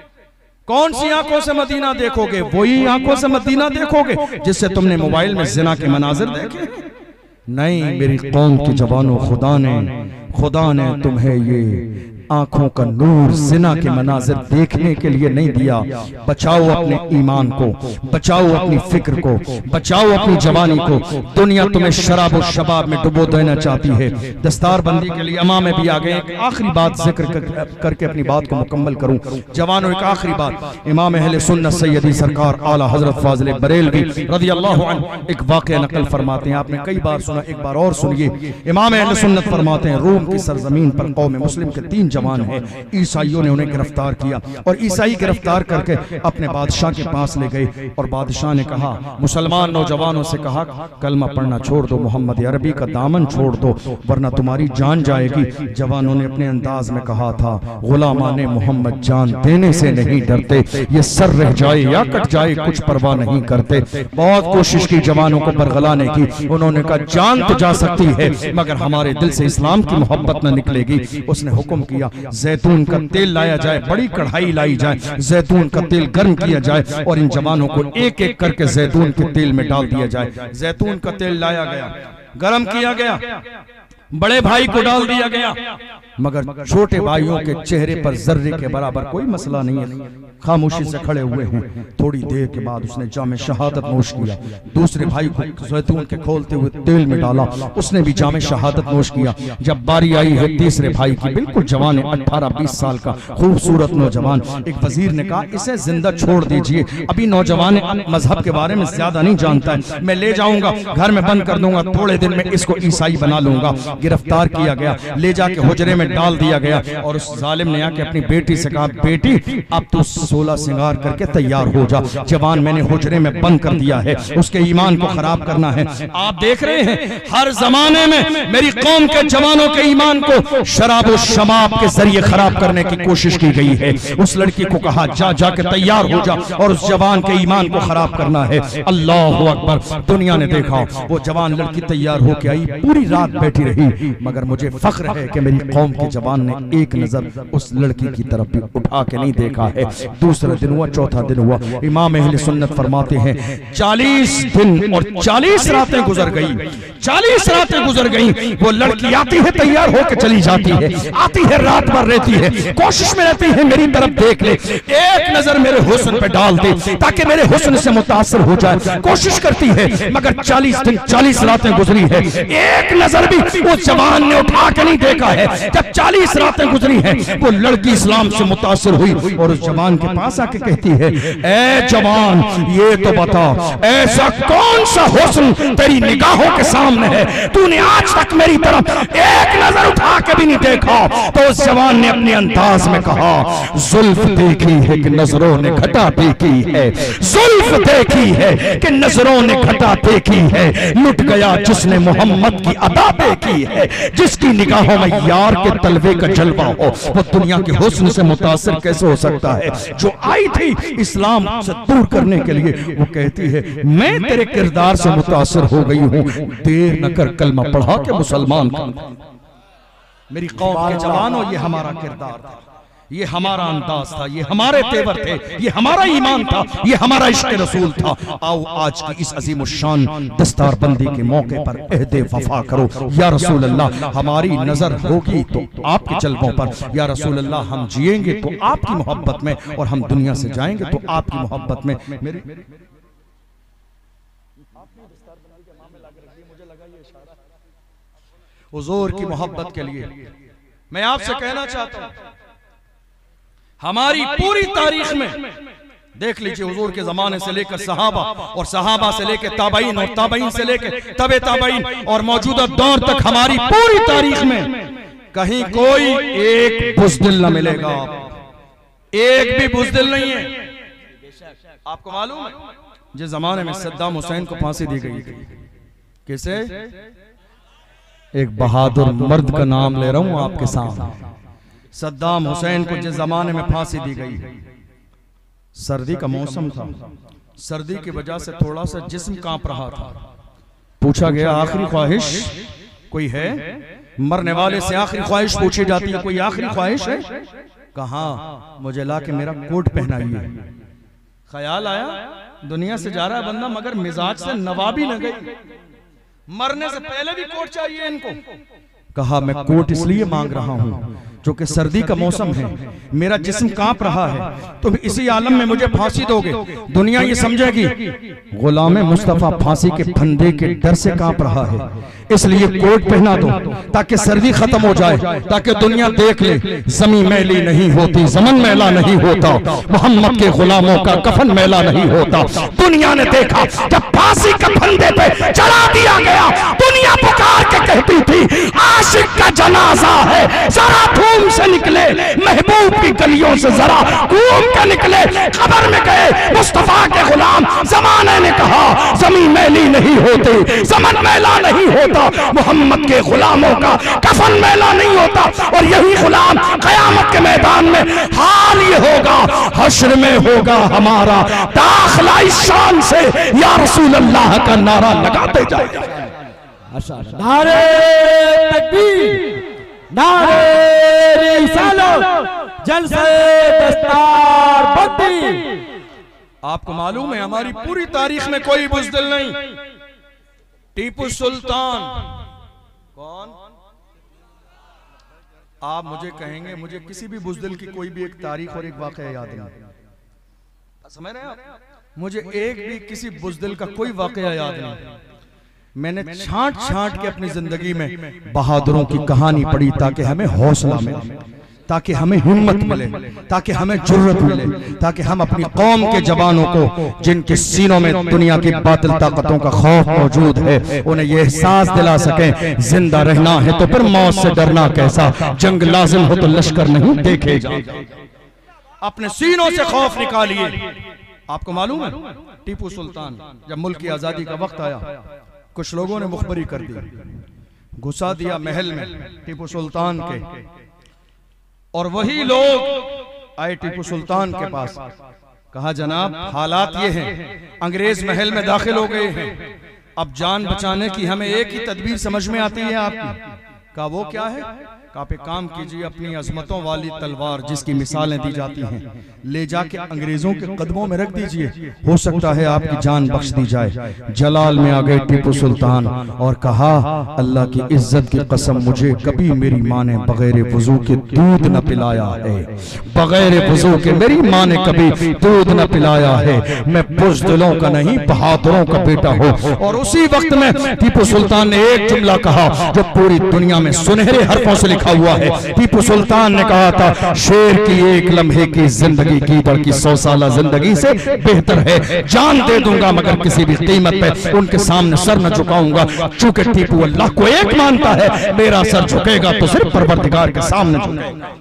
कौन सी आंखों से मदीना देखोगे? वही आंखों से मदीना देखोगे जिससे तुमने मोबाइल में जिना के मनाजिर देखे? नहीं मेरी कौम के जवानों, खुदा ने खुदा ने तुम्हें ये आंखों का नूर जिना के मनाजिर देखने के लिए नहीं दिया। बचाओ अपने ईमान को, बचाओ अपनी फिक्र को, बचाओ अपनी जवानी को। दुनिया तुम्हें शराब और शबाब में डुबो देना चाहती है। दस्तार बंदी के लिए अमा में भी आ गए। एक आखिरी बात जिक्र कर, करके अपनी बात को मुकम्मल करूं। जवानों एक आखिरी बात, इमाम अहले सुन्नत सैयदी सरकार आला हजरत फाजिल बरेलवी रज़ी अल्लाह अन्हु एक वाक़या नकल फरमाते हैं। आपने कई बार सुना, एक बार और सुनिए। इमाम अहले सुन्नत फरमाते हैं रूम की सरजमीन पर कौम मुस्लिम के तीन जवान है, ईसाइयों ने उन्हें गिरफ्तार किया और ईसाई गिरफ्तार करके अपने बादशाह के पास ले गए और बादशाह ने कहा, मुसलमान नौजवानों से कहा कलमा पढ़ना छोड़ दो, मोहम्मद अरबी का दामन छोड़ दो वरना तुम्हारी जान जाएगी। जवानों ने अपने अंदाज में कहा था, गुलामाने मोहम्मद जान देने से नहीं डरते, ये सर रह जाए या कट जाए कुछ परवाह नहीं करते। बहुत कोशिश की जवानों को बरगलाने की, उन्होंने कहा जान तो जा सकती है मगर हमारे दिल से इस्लाम की मोहब्बत न निकलेगी। उसने हुक्म किया जैतून का तेल लाया जाए, बड़ी कढ़ाई लाई जाए, जैतून का तेल गर्म किया जाए और इन जवानों को एक एक करके जैतून के तेल में डाल दिया जाए। जैतून का तेल लाया गया, गर्म किया गया, बड़े भाई को डाल दिया गया मगर छोटे भाइयों के चेहरे पर जर्रे के बराबर कोई मसला नहीं है, खामोशी से खड़े हुए हैं। थोड़ी देर के बाद उसने जामे शहादत नोश किया, दूसरे भाई को जैतून के खोलते हुए तेल में डाला, उसने भी जामे शहादत नोश किया। जब बारी आई है तीसरे भाई की, बिल्कुल जवान है, अठारह बीस साल का खूबसूरत नौजवान, एक वजीर ने कहा इसे जिंदा छोड़ दीजिए, अभी नौजवान मजहब के बारे में ज्यादा नहीं जानता है, मैं ले जाऊंगा घर में बंद कर दूंगा, थोड़े दिन में इसको ईसाई बना लूंगा। गिरफ्तार किया गया, ले जाके हुजरे में डाल दिया गया और उस जालिम ने आके अपनी बेटी से कहा, बेटी अब तो सोलह सिंगार करके तैयार हो जा, जवान मैंने हुजरे में बंद कर दिया है, उसके ईमान को खराब करना है। आप देख रहे हैं हर जमाने में मेरी कौम के जवानों के ईमान को शराब और शबाब के जरिए खराब करने की कोशिश की गई है। उस लड़की को कहा जा जाके तैयार हो जा और उस जवान के ईमान को खराब करना है। अल्लाह अकबर। दुनिया ने देखा वो जवान लड़की तैयार होके आई, पूरी रात बैठी रही मगर मुझे फख्र है कि मेरी कौम के जवान ने एक नजर उस लड़की की तरफ भी उठा के नहीं देखा है। दूसरा दिन हुआ, चौथा दिन हुआ, इमाम अहले सुन्नत फरमाते हैं चालीस दिन और चालीस रातें गुजर गई, चालीस रातें गुजर गई। वो लड़की आती है तैयार होकर चली जाती है, आती है रात भर रहती है, कोशिश में रहती है मेरी तरफ देख ले, एक नजर मेरे हुस्न पे डाल दे ताकि मेरे हुस्न से मुतासर हो जाए, कोशिश करती है मगर चालीस दिन चालीस रातें गुजरी है, एक नजर भी वो जवान ने उठा के नहीं देखा है। जब चालीस रातें गुजरी हैं वो लड़की इस्लाम से मुतासर हुई और उस जवान के पास आके कहती है, ए जवान ये तो बता ऐसा कौन सा हुस्न तेरी निगाहों के सामने है, तूने आज तक मेरी तरफ एक नजर उठा के भी नहीं देखा। तो उस जवान ने अपने अंदाज में कहा, जुल्फ देखी है कि नजरों ने घटा देखी है, जुल्फ देखी है कि नजरों ने घटा देखी है, लुट गया जिसने मोहम्मद की अदा देखी है, जिसकी निगाहों में यार के तलवे का जलवा हो वो दुनिया के हुस्न से मुतासिर कैसे हो सकता है। जो आई थी इस्लाम से दूर करने के लिए वो कहती है मैं तेरे किरदार से मुतासिर हो गई हूं, देर न कर कलमा पढ़ा के मुसलमान कर। मेरी कौम के जवानों ये हमारा किरदार था, ये हमारा अंदाज था, ये हमारे तेवर थे, ये हमारा ईमान था, ये हमारा इश्क रसूल था। आओ आज की इस अजीम शान दस्तार बंदी के मौके पर अहदे वफा करो। या रसूल अल्लाह हमारी नजर होगी तो आपके जलवों पर, या रसूल अल्लाह हम जिएंगे तो आपकी मोहब्बत में और हम दुनिया से जाएंगे तो आपकी मोहब्बत में। मेरे हुजूर की मोहब्बत के लिए मैं आपसे कहना चाहता हूं हमारी पूरी तारीख में देख लीजिए हुजूर के जमाने से लेकर सहाबा और सहाबा से लेकर ताबईन और ताबईन से लेकर तबे ताबईन और मौजूदा दौर तक हमारी पूरी तारीख में कहीं कोई एक बुज़दिल न मिलेगा, एक भी बुज़दिल नहीं है। आपको मालूम है जिस जमाने में सद्दाम हुसैन को फांसी दी गई, किसे? एक बहादुर मर्द का नाम ले रहा हूं आपके सामने। सद्दाम हुसैन को जिस जमाने में फांसी दी गई, सर्दी का मौसम था, सर्दी की वजह से थोड़ा सा जिस्म कांप रहा था। पूछा गया आखिरी ख्वाहिश कोई है? मरने वाले से आखिरी ख्वाहिश पूछी जाती है, कोई आखिरी ख्वाहिश है? कहा मुझे ला के मेरा कोट पहनाइए। ख्याल आया दुनिया से जा रहा बंदा मगर मिजाज से नवाबी न गई, मरने से पहले भी कोट चाहिए इनको। कहा मैं कोट इसलिए मांग रहा हूं जो कि सर्दी का मौसम है, मेरा जिस्म कांप रहा है, तुम इसी आलम में मुझे फांसी दोगे, दुनिया ये समझेगी गुलाम मुस्तफा फांसी के फंदे के डर से कांप रहा है, इसलिए कोट पहना दो ताकि सर्दी खत्म हो जाए, ताकि दुनिया देख ले जमीन मैली नहीं होती, जमन मैला नहीं होता, मोहम्मद के गुलामों का कफन मैला नहीं होता। दुनिया ने देखा जब फांसी के फंदे पे चढ़ा दिया गया, दुनिया पुकार के कहती थी आशिक का जनाजा है, जरा धूम से निकले, महबूब की गलियों से जरा घूम के निकले, कब्र में गए मुस्तफा के गुलाम। जमाने ने कहा जमीन मैली नहीं होती, जमन मैला नहीं होता, मोहम्मद के गुलामों का कफन मैला नहीं होता। और यही गुलाम कयामत के मैदान में हाल ये होगा, हश्र में होगा हमारा दाखिला इस शान से या रसूल अल्लाह का नारा लगाते जाएगा। नारे तकबीर, नारे रिसालत, जलसे दस्तार बंदी। आपको मालूम है हमारी पूरी तारीख में कोई बुज़दिल नहीं। टीपू सुल्तान कौन? आप मुझे कहेंगे मुझे किसी भी बुज़दिल की कोई भी एक तारीख और एक वाक़या याद नहीं, समझ रहे हैं आप? मुझे एक भी किसी बुज़दिल का कोई वाक़या याद नहीं। मैंने छांट छांट के अपनी जिंदगी में बहादुरों की कहानी पढ़ी ताकि हमें हौसला मिले, ताकि हमें हिम्मत मिले, ताकि हमें जुर्रत मिले, ताकि हम अपनी कौम के जवानों को जिनके सीनों में दुनिया की बातिल ताकतों का खौफ मौजूद है उन्हें यह एहसास दिला सकें जिंदा रहना है तो फिर मौत से डरना कैसा, जंग लाजिम हो तो लश्कर नहीं देखे जाते। अपने सीनों से खौफ निकालिए। आपको मालूम है टीपू सुल्तान जब मुल्क की आजादी का वक्त आया, कुछ लोगों ने मुखबरी कर दी, घुसा दिया महल में टीपू सुल्तान के, और वही लोग आए टीपू सुल्तान के पास, कहा जनाब हालात ये हैं, अंग्रेज महल में दाखिल हो गए हैं, अब जान बचाने की हमें एक ही तदबीर समझ में आती है आपकी। कहा वो क्या है? कहा पे काम कीजिए अपनी अजमतों वाली तलवार जिसकी मिसालें दी जाती हैं ले जाके अंग्रेजों के कदमों में रख दीजिए, हो सकता है आपकी जान बख्श दी जाए। जलाल में आ गए टीपू सुल्तान और कहा अल्लाह की इज्जत की कसम मुझे कभी मेरी माँ ने बगैर वजू के दूध न पिलाया है, बगैर वजू के मेरी माँ ने कभी दूध न पिलाया है, मैं बुज़दिलों का नहीं बहादुरों का बेटा हूँ। और उसी वक्त में टीपू सुल्तान ने एक जुमला कहा जो पूरी दुनिया में सुनहरे हरफों से लिखा हुआ है। टीपू सुल्तान ने कहा था शेर की एक लम्हे की जिंदगी गीदड़ की सौ साल जिंदगी से बेहतर है, जान दे दूंगा मगर किसी भी कीमत पे उनके सामने सर न झुकाऊंगा। चूंकि टीपू अल्लाह को एक मानता है, मेरा सर झुकेगा तो सिर्फ परवरदिगार के सामने झुकेगा।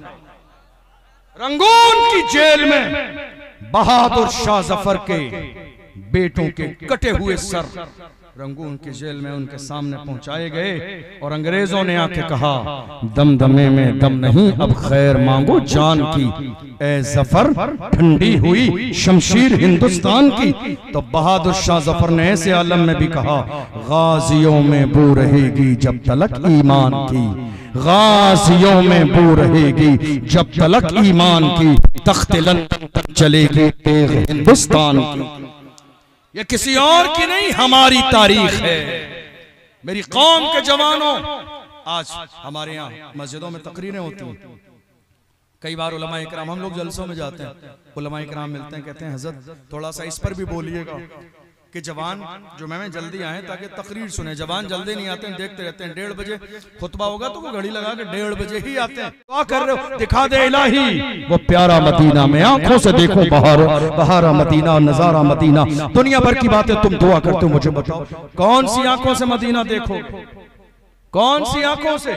रंगून की जेल में बहादुर शाह जफर के बेटों के कटे हुए सर रंगून की जेल में उनके सामने पहुंचाए गए और अंग्रेजों ने आके कहा दमदमे में दम नहीं अब खैर मांगो जान की, ए जफर ठंडी हुई शमशीर हिंदुस्तान की। तो बहादुर शाह जफर ने ऐसे आलम में भी कहा गाजियों में बू रहेगी जब तलक ईमान की, गाजियों में बू रहेगी जब तलक ईमान की, तख्ते लंदन तक चलेगी तेग हिंदुस्तान की। ये किसी और की नहीं हमारी तारीख है। मेरी कौम के जवानों, आज हमारे यहाँ मस्जिदों में तकरीरें होती हैं, कई बार उलमाए इकराम, हम लोग जलसों में जाते हैं, उलमाए इकराम मिलते हैं, कहते हैं हजरत थोड़ा सा इस पर भी बोलिएगा, कि जवान जो मैं जल्दी आए ताकि तकरीर सुने। जवान जल्दी नहीं आते हैं, देखते रहते हैं। डेढ़ बजे खुतबा होगा तो वो घड़ी लगा के डेढ़ बजे ही आते हैं। क्या कर रहे हो? दिखा दे इलाही वो प्यारा मदीना, में आंखों से देखो बहार बहारा मदीना, नजारा मदीना। दुनिया भर की बातें तुम दुआ करते हो, मुझे बताओ कौन सी आंखों से मदीना देखो? कौन सी आंखों से?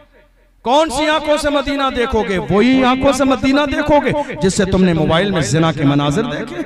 कौन सी आंखों से मदीना देखोगे? वही आंखों से मदीना देखोगे जिससे तुमने मोबाइल में जिना के मनाजिर देखे?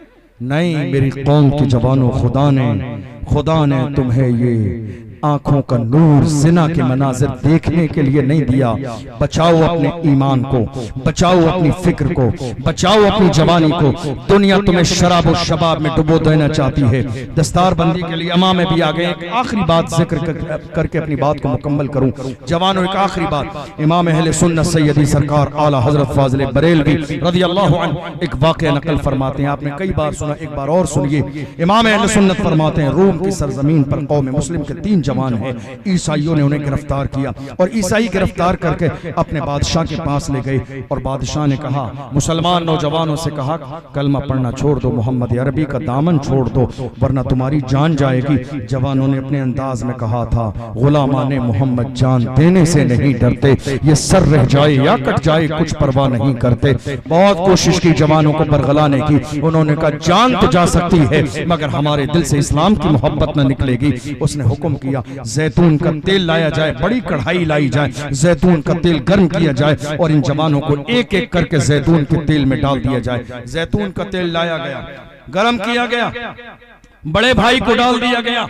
नहीं मेरी कौम की जवानों, खुदा ने खुदा ने तुम्हें ये आंखों का नूर जिना के मनाजिर देखने के लिए नहीं दिया। बचाओ अपने ईमान को, बचाओ अपनी फिक्र को, बचाओ अपनी जवानी को। दुनिया तुम्हें शराब और शबाब में डुबो देना चाहती है। दस्तार बंदी के लिए अमा में भी आ गए। एक आखिरी बात जिक्र कर, करके अपनी बात को मुकम्मल करूं। जवानों, एक आखिरी बात। इमाम अहले सुन्नत सैयदी सरकार आला हजरत फाजिल बरेलवी रज़ी अल्लाह अन्हु एक वाक़या नकल फरमाते हैं। आपने कई बार सुना, एक बार और सुनिए। इमाम अहले सुन्नत फरमाते हैं, रूम की सरजमीन पर कौम मुस्लिम के तीन जवान है, ईसाइयों ने उन्हें गिरफ्तार किया और ईसाई गिरफ्तार करके अपने बादशाह के पास ले गए और बादशाह ने कहा, मुसलमान नौजवानों से कहा, कलमा पढ़ना छोड़ दो, मोहम्मद अरबी का दामन छोड़ दो, वरना तुम्हारी जान जाएगी। जवानों ने अपने अंदाज में कहा था, गुलामाने मोहम्मद जान देने से नहीं डरते, ये सर रह जाए या कट जाए कुछ परवाह नहीं करते। बहुत कोशिश की जवानों को बरगलाने की। उन्होंने कहा, जान तो जा सकती है मगर हमारे दिल से इस्लाम की मोहब्बत न निकलेगी। उसने हुक्म किया, जैतून का तेल लाया जाए, बड़ी कढ़ाई लाई जाए, जैतून का तेल गर्म किया जाए और इन जवानों को एक एक करके जैतून के तेल में डाल दिया जाए। जैतून का तेल लाया गया, गर्म किया गया, बड़े भाई को डाल दिया गया,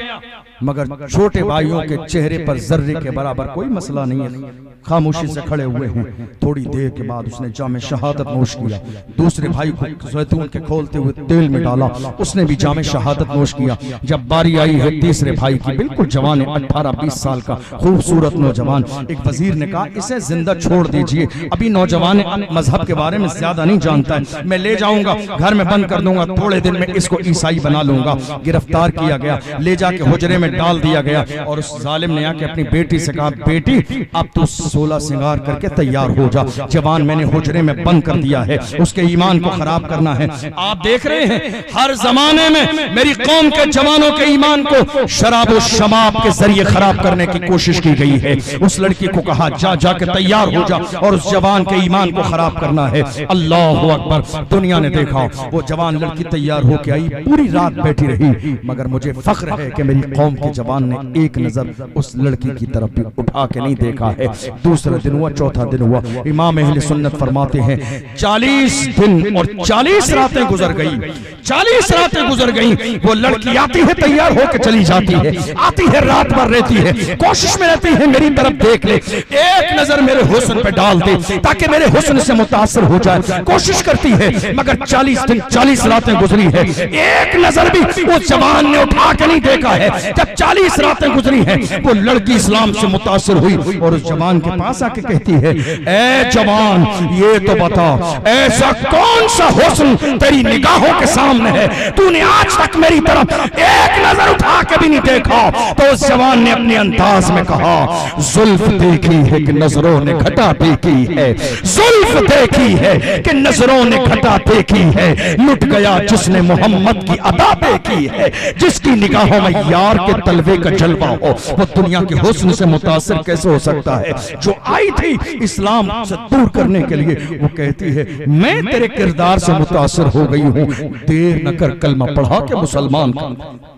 मगर छोटे भाइयों के चेहरे पर जर्रे के बराबर कोई मसला नहीं है, खामोशी से खड़े हुए हैं। थोड़ी देर के बाद उसने जामे शहादत नोश किया। दूसरे भाई को जैतून के खोलते हुए तेल में डाला, उसने भी जामे शहादत नोश किया। जब बारी आई है तीसरे भाई की, बिल्कुल जवान है, अठारह बीस साल का खूबसूरत नौजवान, एक वजीर ने कहा, इसे जिंदा छोड़ दीजिए, अभी नौजवान मजहब के बारे में ज्यादा नहीं जानता है, मैं ले जाऊंगा, घर में बंद कर दूंगा, थोड़े दिन में इसको ईसाई बना लूंगा। गिरफ्तार किया गया, ले जाके हुजरे में डाल दिया गया और उस जालिम ने आके अपनी बेटी से कहा, बेटी अब तो सोलह सिंगार करके तैयार हो जा। जवान मैंने हुजरे में बंद कर दिया है, उसके ईमान को खराब करना है। आप देख रहे हैं हर जमाने में मेरी कौम के जवानों के ईमान को शराब और शबाब के जरिए खराब करने की कोशिश की गई है। उस लड़की को कहा, जा जाके तैयार हो जा और उस जवान के ईमान को खराब करना है। अल्लाह अकबर। दुनिया ने देखा, वो जवान लड़की तैयार होके आई, पूरी रात बैठी रही, मगर मुझे फख्र है कि मेरी कौम के जवान ने एक नजर उस लड़की की तरफ भी उठा के नहीं देखा है। दूसरा दिन हुआ, चौथा दिन हुआ, इमाम अहले सुन्नत फरमाते हैं, चालीस दिन और चालीस रातें गुजर गई, चालीस रातें गुजर गई। वो लड़की आती है, तैयार होकर चली जाती है, आती है, रात भर रहती है, कोशिश में रहती है मेरी तरफ देख ले, एक नजर मेरे हुस्न पे डाल दे ताकि मेरे हुस्न से मुतासर हो जाए, कोशिश करती है, मगर चालीस दिन चालीस रातें गुजरी है, एक नजर भी वो जवान ने उठा के नहीं देखा है। जब चालीस रातें गुजरी हैं, वो लड़की इस्लाम से मुतासर हुई और उस जवान के पास आके कहती है, ए जवान, ये तो बता, ऐसा कौन सा हुस्न तेरी निगाहों के सामने है, तूने आज तक मेरी तरफ एक नजर उठा के भी नहीं देखा। तो उस जवान ने अपने अंदाज में कहा, जुल्फ देखी है कि नजरों ने घटा देखी है, जुल्फ देखी है कि नजरों ने घटा देखी है, लुट गया जिसने मोहम्मद की अदा देखी है, जिसकी निगाहों में यार के तलवे का जलवा हो, वो दुनिया के हुस्न से मुतासिर कैसे हो सकता है। जो आई थी इस्लाम से दूर करने के लिए, वो कहती है, मैं तेरे किरदार से मुतासिर हो गई हूं, देर न कर कलमा पढ़ा के मुसलमान कर।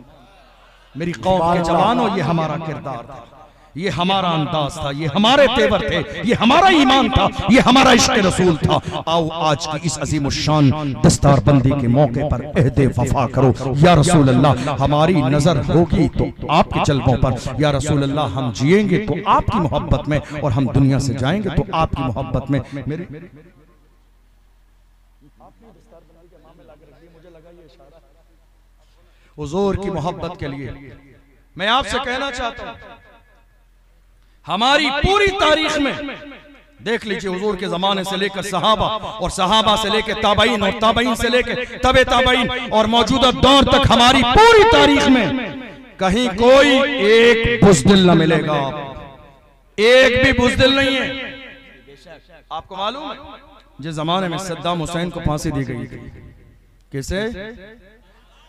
मेरी कौम के जवानों, ये हमारा किरदार था, ये हमारा अंदाज था, ये हमारे तेवर थे, ये हमारा ईमान था, ये हमारा इश्क रसूल था। आओ आज की इस अजीम शान दस्तार बंदी के मौके पर अहदे वफा करो। या रसूल अल्लाह, हमारी नजर होगी तो आपके जलवों पर, या रसूल अल्लाह, हम जिएंगे तो आपकी मोहब्बत में और हम दुनिया से जाएंगे तो आपकी मोहब्बत में। मेरे हुजूर की मोहब्बत के लिए मैं आपसे कहना चाहता हूं, हमारी पूरी तारीख में देख लीजिए, हुजूर के जमाने से लेकर सहाबा और सहाबा से लेकर ताबईन और ताबईन से लेकर तबे ताबईन और मौजूदा दौर तक हमारी पूरी तारीख में कहीं कोई एक बुज़दिल न मिलेगा, एक भी बुज़दिल नहीं है। आपको मालूम है जिस जमाने में सद्दाम हुसैन को फांसी दी गई, किसे?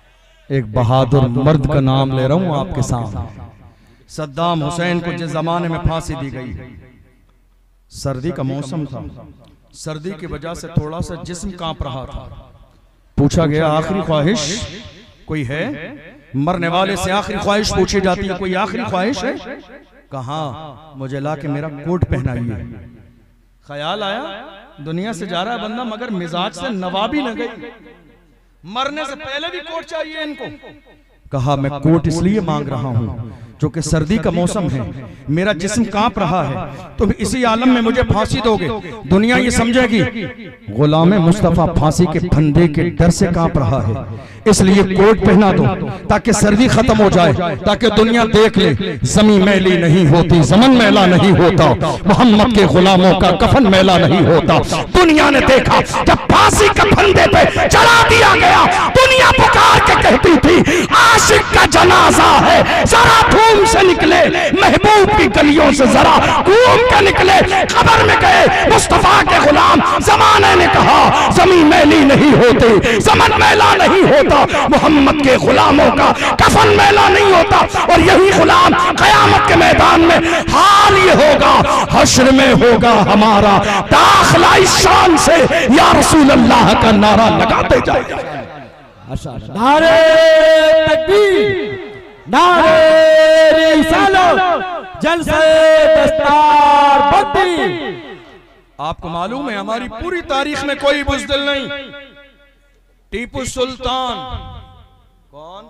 एक बहादुर मर्द का नाम ले रहा हूं आपके सामने। सद्दाम हुसैन को जिस जमाने में फांसी दी गई, सर्दी का मौसम था, सर्दी की वजह से थोड़ा सा जिस्म कांप रहा था। पूछा गया आखिरी ख्वाहिश कोई है? मरने वाले से आखिरी ख्वाहिश पूछी जाती है, कोई आखिरी ख्वाहिश है? कहा मुझे ला के मेरा कोट पहनाइए। ख्याल आया दुनिया से जा रहा बंदा मगर मिजाज से नवाबी न गई, मरने से पहले भी कोट चाहिए इनको। कहा मैं कोट इसलिए मांग रहा हूं क्योंकि सर्दी का मौसम है, मेरा जिस्म कांप रहा है, तुम इसी आलम में मुझे फांसी दोगे, दुनिया ये समझेगी गुलाम मुस्तफा फांसी के फंदे के डर से कांप रहा है, इसलिए कोट पहना दो ताकि सर्दी खत्म हो जाए, ताकि दुनिया देख ले जमीन मैली नहीं होती, जमन मैला नहीं होता, मोहम्मद के गुलामों का कफन मैला नहीं होता। दुनिया ने देखा जब फांसी के फंदे पे चढ़ा दिया गया, दुनिया पुकार के कहती थी आशिक का जनाजा है, जरा धूम से निकले, महबूब की गलियों से जरा घूम के निकले, कब्र में गए मुस्तफा के गुलाम। जमाने ने कहा जमीन मैली नहीं होती, जमन मैला नहीं होता, मोहम्मद के गुलामों का कफन मैला नहीं होता। और यही गुलाम कयामत के मैदान में हाल ये होगा, हश्र में होगा हमारा दाखिला इस शान से या रसूल अल्लाह का नारा लगाते जाए। नारे तकबीर, नारे रिसालत, जलसे दस्तार बंदी। आपको मालूम है हमारी पूरी तारीख में कोई बुज़दिल नहीं। टीपू सुल्तान कौन?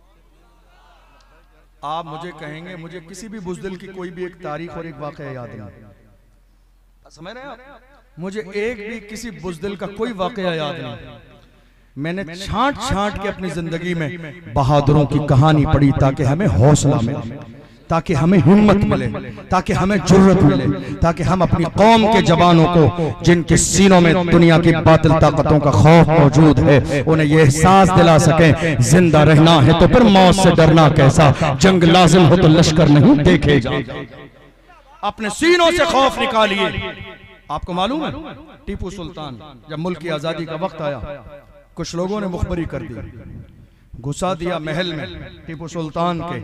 आप मुझे कहेंगे मुझे किसी भी बुज़दिल की कोई भी एक तारीख और एक वाक़या याद नहीं, समझ रहे हैं आप? मुझे एक भी किसी बुज़दिल का कोई वाक़या याद नहीं। मैंने छांट छांट के अपनी जिंदगी में बहादुरों की कहानी पढ़ी ताकि हमें हौसला मिले, ताकि हमें हिम्मत मिले, ताकि हमें जुर्रत मिले, ताकि हम अपनी कौम के जवानों को जिनके सीनों में दुनिया की बातिल ताकतों का खौफ मौजूद है उन्हें यह एहसास दिला सकें जिंदा रहना है तो फिर मौत से डरना कैसा, जंग लाजिम हो तो लश्कर नहीं देखे जाते। अपने सीनों से खौफ निकालिए। आपको मालूम है टीपू सुल्तान जब मुल्क की आजादी का वक्त आया, कुछ लोगों ने मुखबरी कर दी, घुसा दिया महल में टीपू सुल्तान के,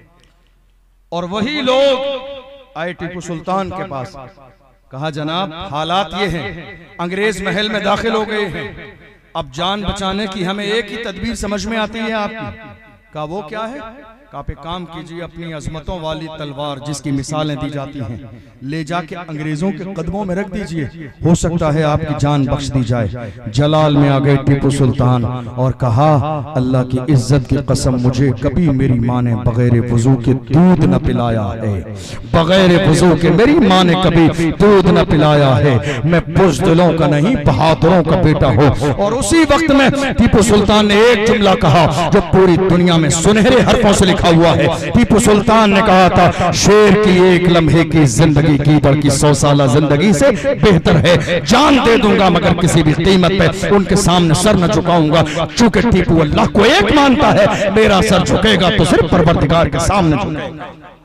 और वही लोग आए टीपू सुल्तान के पास, कहा जनाब हालात ये हैं, अंग्रेज महल में दाखिल हो गए हैं, अब जान बचाने की हमें एक ही तदबीर समझ में आती है आपकी। कहा वो क्या है? कहा पे काम कीजिए, अपनी अजमतों वाली तलवार जिसकी मिसालें दी जाती हैं ले जाके अंग्रेजों के कदमों में रख दीजिए, हो सकता है आपकी जान बख्श दी जाए। जलाल में आ गए टीपू सुल्तान और कहा अल्लाह की इज्जत की कसम मुझे कभी मेरी माँ ने बगैर वजू के दूध न पिलाया है, बगैर वजू के मेरी माँ ने कभी दूध न पिलाया है, मैं बुज़दिलों का नहीं बहादुरों का बेटा हूँ। और उसी वक्त में टीपू सुल्तान ने एक जुमला कहा जो पूरी दुनिया में सुनहरे हरफों से लिखा हुआ है। टीपू सुल्तान ने कहा था शेर की एक लम्हे की जिंदगी गीदड़ की सौ साल जिंदगी से बेहतर है, जान दे दूंगा मगर किसी भी कीमत पे उनके सामने सर न झुकाऊंगा। चूंकि टीपू अल्लाह को एक मानता है, मेरा सर झुकेगा तो सिर्फ परवरदिगार के सामने झुकेगा।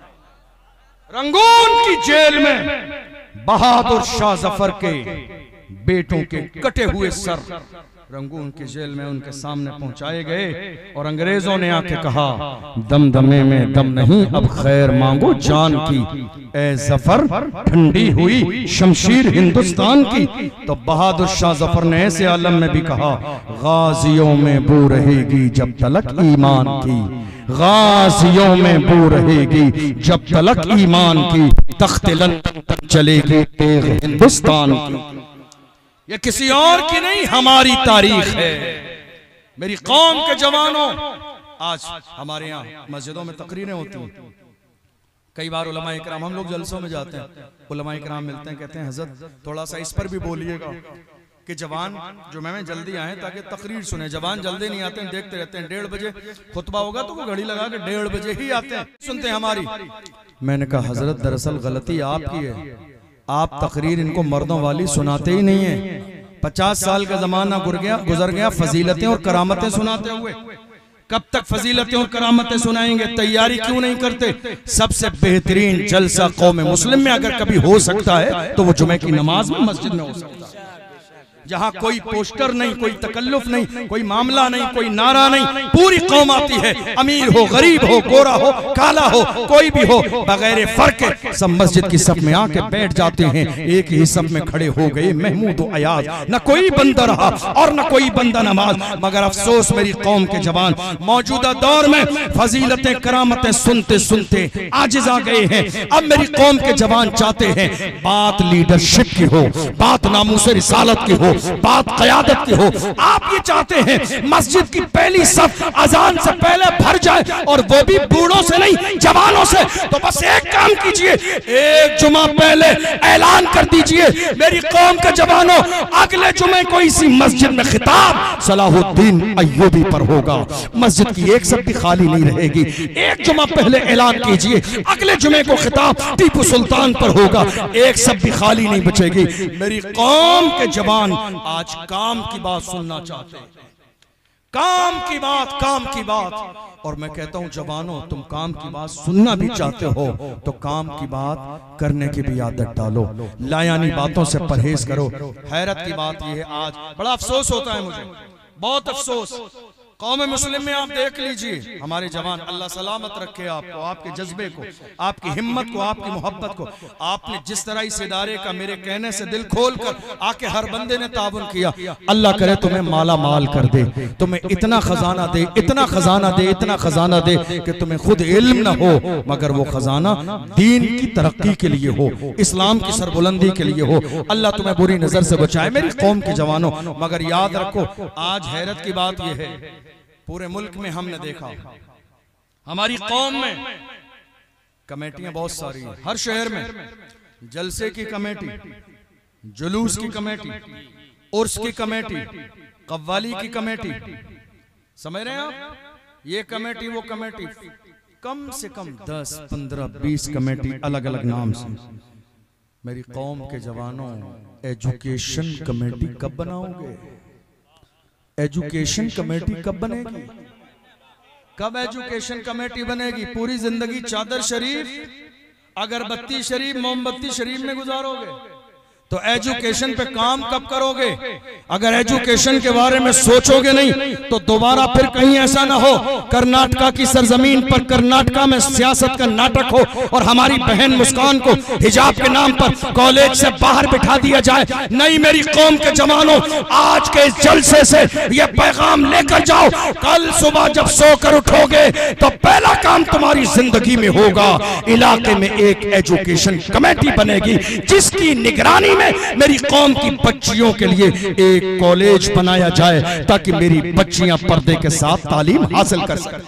रंगून की जेल में बहादुर शाह जफर के बेटों के कटे हुए सर रंगून की जेल में उनके सामने पहुंचाए गए और अंग्रेजों ने आके कहा दमदमे में दम नहीं, अब खैर मांगो जान की, ए जफर ठंडी हुई शमशीर हिंदुस्तान की। तो बहादुर शाह जफर ने ऐसे आलम में भी कहा गाजियों में बू रहेगी जब तलक ईमान की, गाजियों में बू रहेगी जब तलक ईमान की, तख्ते लंदन तक चलेगी तेग हिंदुस्तान की। ये किसी और की नहीं हमारी तारीख है। मेरी कौम के जवानों, आज हमारे यहाँ मस्जिदों में तकरीरें होती हैं, कई बार उलमाए इकराम, हम लोग जलसों में जाते हैं, उलमाए इकराम मिलते हैं, कहते हैं हजरत थोड़ा सा इस पर भी बोलिएगा कि जवान जुमे में जल्दी आए ताकि तकरीर सुने। जवान जल्दी नहीं आते हैं, देखते रहते हैं, डेढ़ बजे खुतबा होगा तो वो घड़ी लगा के डेढ़ बजे ही आते हैं, सुनते हैं हमारी। मैंने कहा हजरत दरअसल गलती आपकी है, आप तकरीर इनको मर्दों वाली सुनाते ही नहीं है। पचास साल का जमाना गुजर गया गुजर गया फजीलतें और करामतें सुनाते हुए, कब तक फजीलतें और करामतें सुनाएंगे? तैयारी क्यों नहीं करते? सबसे बेहतरीन जलसा कौम मुस्लिम में अगर कभी हो सकता है तो वो जुमे की नमाज में मस्जिद में हो सकता है। जहां कोई पोस्टर नहीं, कोई तकल्लुफ नहीं, कोई मामला नहीं, कोई नारा नहीं, पूरी कौम आती है, अमीर हो, गरीब हो, गोरा हो, काला हो, कोई भी हो, बगैर फर्क के सब मस्जिद की सफ में आके बैठ जाते हैं। एक ही सफ में खड़े हो गए महमूद व अयाज, न कोई बंदा रहा और न कोई बंदा नमाज। मगर अफसोस मेरी कौम के जवान मौजूदा दौर में फजीलतें करामतें सुनते सुनते आजिज आ गए हैं। अब मेरी कौम के जवान चाहते हैं बात लीडरशिप की हो, बात नामूस रिसालत की हो, बात क़यादत की हो। आप ये चाहते हैं मस्जिद की पहली सफ अजान से पहले भर जाए, और वो भी बूढ़ों से नहीं, जवानों से। तो बस एक काम कीजिए, एक जुमा पहले ऐलान कर दीजिए मेरी कौम के जवानों, अगले जुमे को इसी मस्जिद में खिताब सलाहुद्दीन अय्यूबी पर होगा। मस्जिद की एक सफ भी खाली नहीं रहेगी। एक जुमा पहले ऐलान कीजिए, अगले जुमे को खिताब टीपू सुल्तान पर होगा, एक सफ भी खाली नहीं बचेगी। मेरी कौम के जवान आज काम की बात सुनना चाहते हैं, काम की बात, काम की बात। और मैं कहता हूं जवानों, तुम काम की बात सुनना भी चाहते हो तो काम की बात करने की भी आदत डालो, लायानी बातों से परहेज करो। हैरत की बात यह है, आज बड़ा अफसोस होता है मुझे, बहुत अफसोस। कौम मुस्लिम में आप देख लीजिए, हमारे जवान, अल्लाह सलामत रखे आपको, आपके जज्बे को, आपकी हिम्मत को, आपकी मोहब्बत को। आपने जिस तरह इस इदारे का मेरे कहने से दिल खोल कर आके हर बंदे ने ताबुन किया, अल्लाह करे तुम्हें माला माल कर दे, तुम्हें इतना खजाना दे, इतना खजाना दे, इतना खजाना दे कि तुम्हें खुद इल्म न हो, मगर वो खजाना दीन की तरक्की के लिए हो, इस्लाम की सरबुलंदी के लिए हो। अल्लाह तुम्हें बुरी नजर से बचाए मेरी कौम के जवानों। मगर याद रखो, आज हैरत की बात यह है, पूरे मुल्क में हमने देखा, हमारी कौम में कमेटियां बहुत सारी हैं, हर शहर में जलसे की कमेटी, जुलूस की कमेटी, उर्स की कमेटी, कव्वाली की कमेटी, समझ रहे हैं आप? ये कमेटी वो कमेटी, कम से कम दस पंद्रह बीस कमेटी अलग अलग नाम से। मेरी कौम के जवानों, एजुकेशन कमेटी कब बनाओगे? एजुकेशन कमेटी कब बनेगी? कब एजुकेशन कमेटी बनेगी? पूरी जिंदगी चादर शरीफ, अगरबत्ती शरीफ, मोमबत्ती शरीफ में गुजारोगे तो एजुकेशन पे काम कब करोगे? अगर एजुकेशन के बारे में सोचोगे नहीं तो दोबारा फिर कहीं ऐसा ना हो कर्नाटका की सरजमीन पर कर्नाटका में सियासत का नाटक हो और हमारी बहन मुस्कान को हिजाब के नाम पर कॉलेज से बाहर बिठा दिया जाए। नहीं, मेरी कौम के जवानों, आज के इस जलसे से ये पैगाम लेकर जाओ, कल सुबह जब सोकर उठोगे तो पहला काम तुम्हारी जिंदगी में होगा, इलाके में एक एजुकेशन कमेटी बनेगी जिसकी निगरानी में मेरी कौम की बच्चियों के लिए एक कॉलेज बनाया जाए ताकि मेरी बच्चियां पर्दे के साथ तालीम हासिल कर सकें।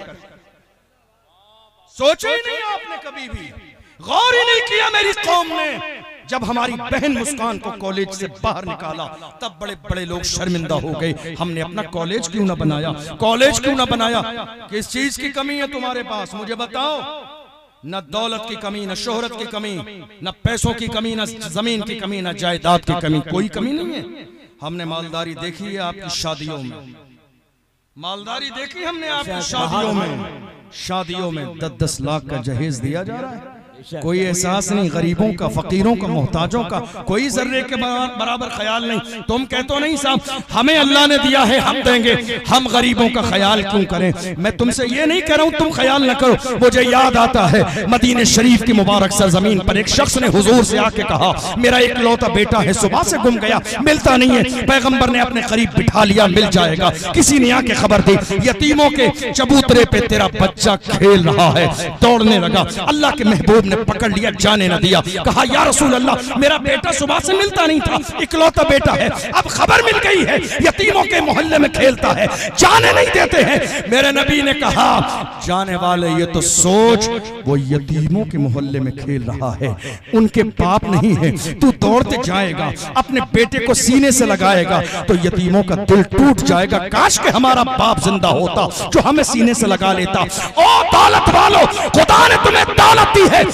सोचा ही नहीं आपने, कभी भी गौर ही नहीं किया मेरी कौम ने। जब हमारी बहन मुस्कान को कॉलेज से बाहर निकाला तब बड़े बड़े लोग शर्मिंदा हो गए, हमने अपना कॉलेज क्यों ना बनाया, कॉलेज क्यों ना बनाया? किस चीज की कमी है तुम्हारे पास, मुझे बताओ। न दौलत की कमी, न शोहरत की कमी, न पैसों की कमी, न जमीन की कमी, न जायदाद की कमी, कोई कमी नहीं है। हमने मालदारी देखी है आपकी शादियों में, मालदारी देखी हमने आपकी शादियों में, शादियों में दस दस लाख का जहेज दिया जा रहा है। कोई एहसास नहीं गरीबों का, फकीरों का, मोहताजों का, कोई जर्रे के बराबर ख्याल नहीं। तुम कहते हो नहीं साहब हमें अल्लाह ने दिया है हम देंगे, हम गरीबों का ख्याल क्यों करें? मैं तुमसे ये नहीं कह रहा हूं तुम ख्याल न करो। मुझे याद आता है मदीने शरीफ की मुबारक सरजमीन पर एक शख्स ने हुजूर से आके कहा, मेरा एक लौता बेटा है, सुबह से गुम गया, मिलता नहीं है। पैगंबर ने अपने करीब बिठा लिया, मिल जाएगा। किसी ने आके खबर दी, यतीमों के चबूतरे पे तेरा बच्चा खेल रहा है। दौड़ने लगा, अल्लाह के महबूब ने पकड़ लिया, जाने न दिया। कहा या रसूल अल्लाह, मेरा बेटा सुबह से मिलता नहीं था, इकलौता बेटा है, अब खबर मिल गई है यतीमों के मोहल्ले में खेलता है, जाने नहीं देते हैं। मेरे नबी ने कहा, जाने वाले ये तो सोच वो यतीमों के मोहल्ले में खेल रहा है, उनके बाप नहीं है। तू दौड़ते जाएगा, अपने बेटे को सीने से लगाएगा तो यतीमों का दिल टूट जाएगा। काश के हमारा बाप जिंदा होता जो हमें सीने से लगा लेता। ओ दौलत वालों, खुदा ने तुम्हें दौलत दी है,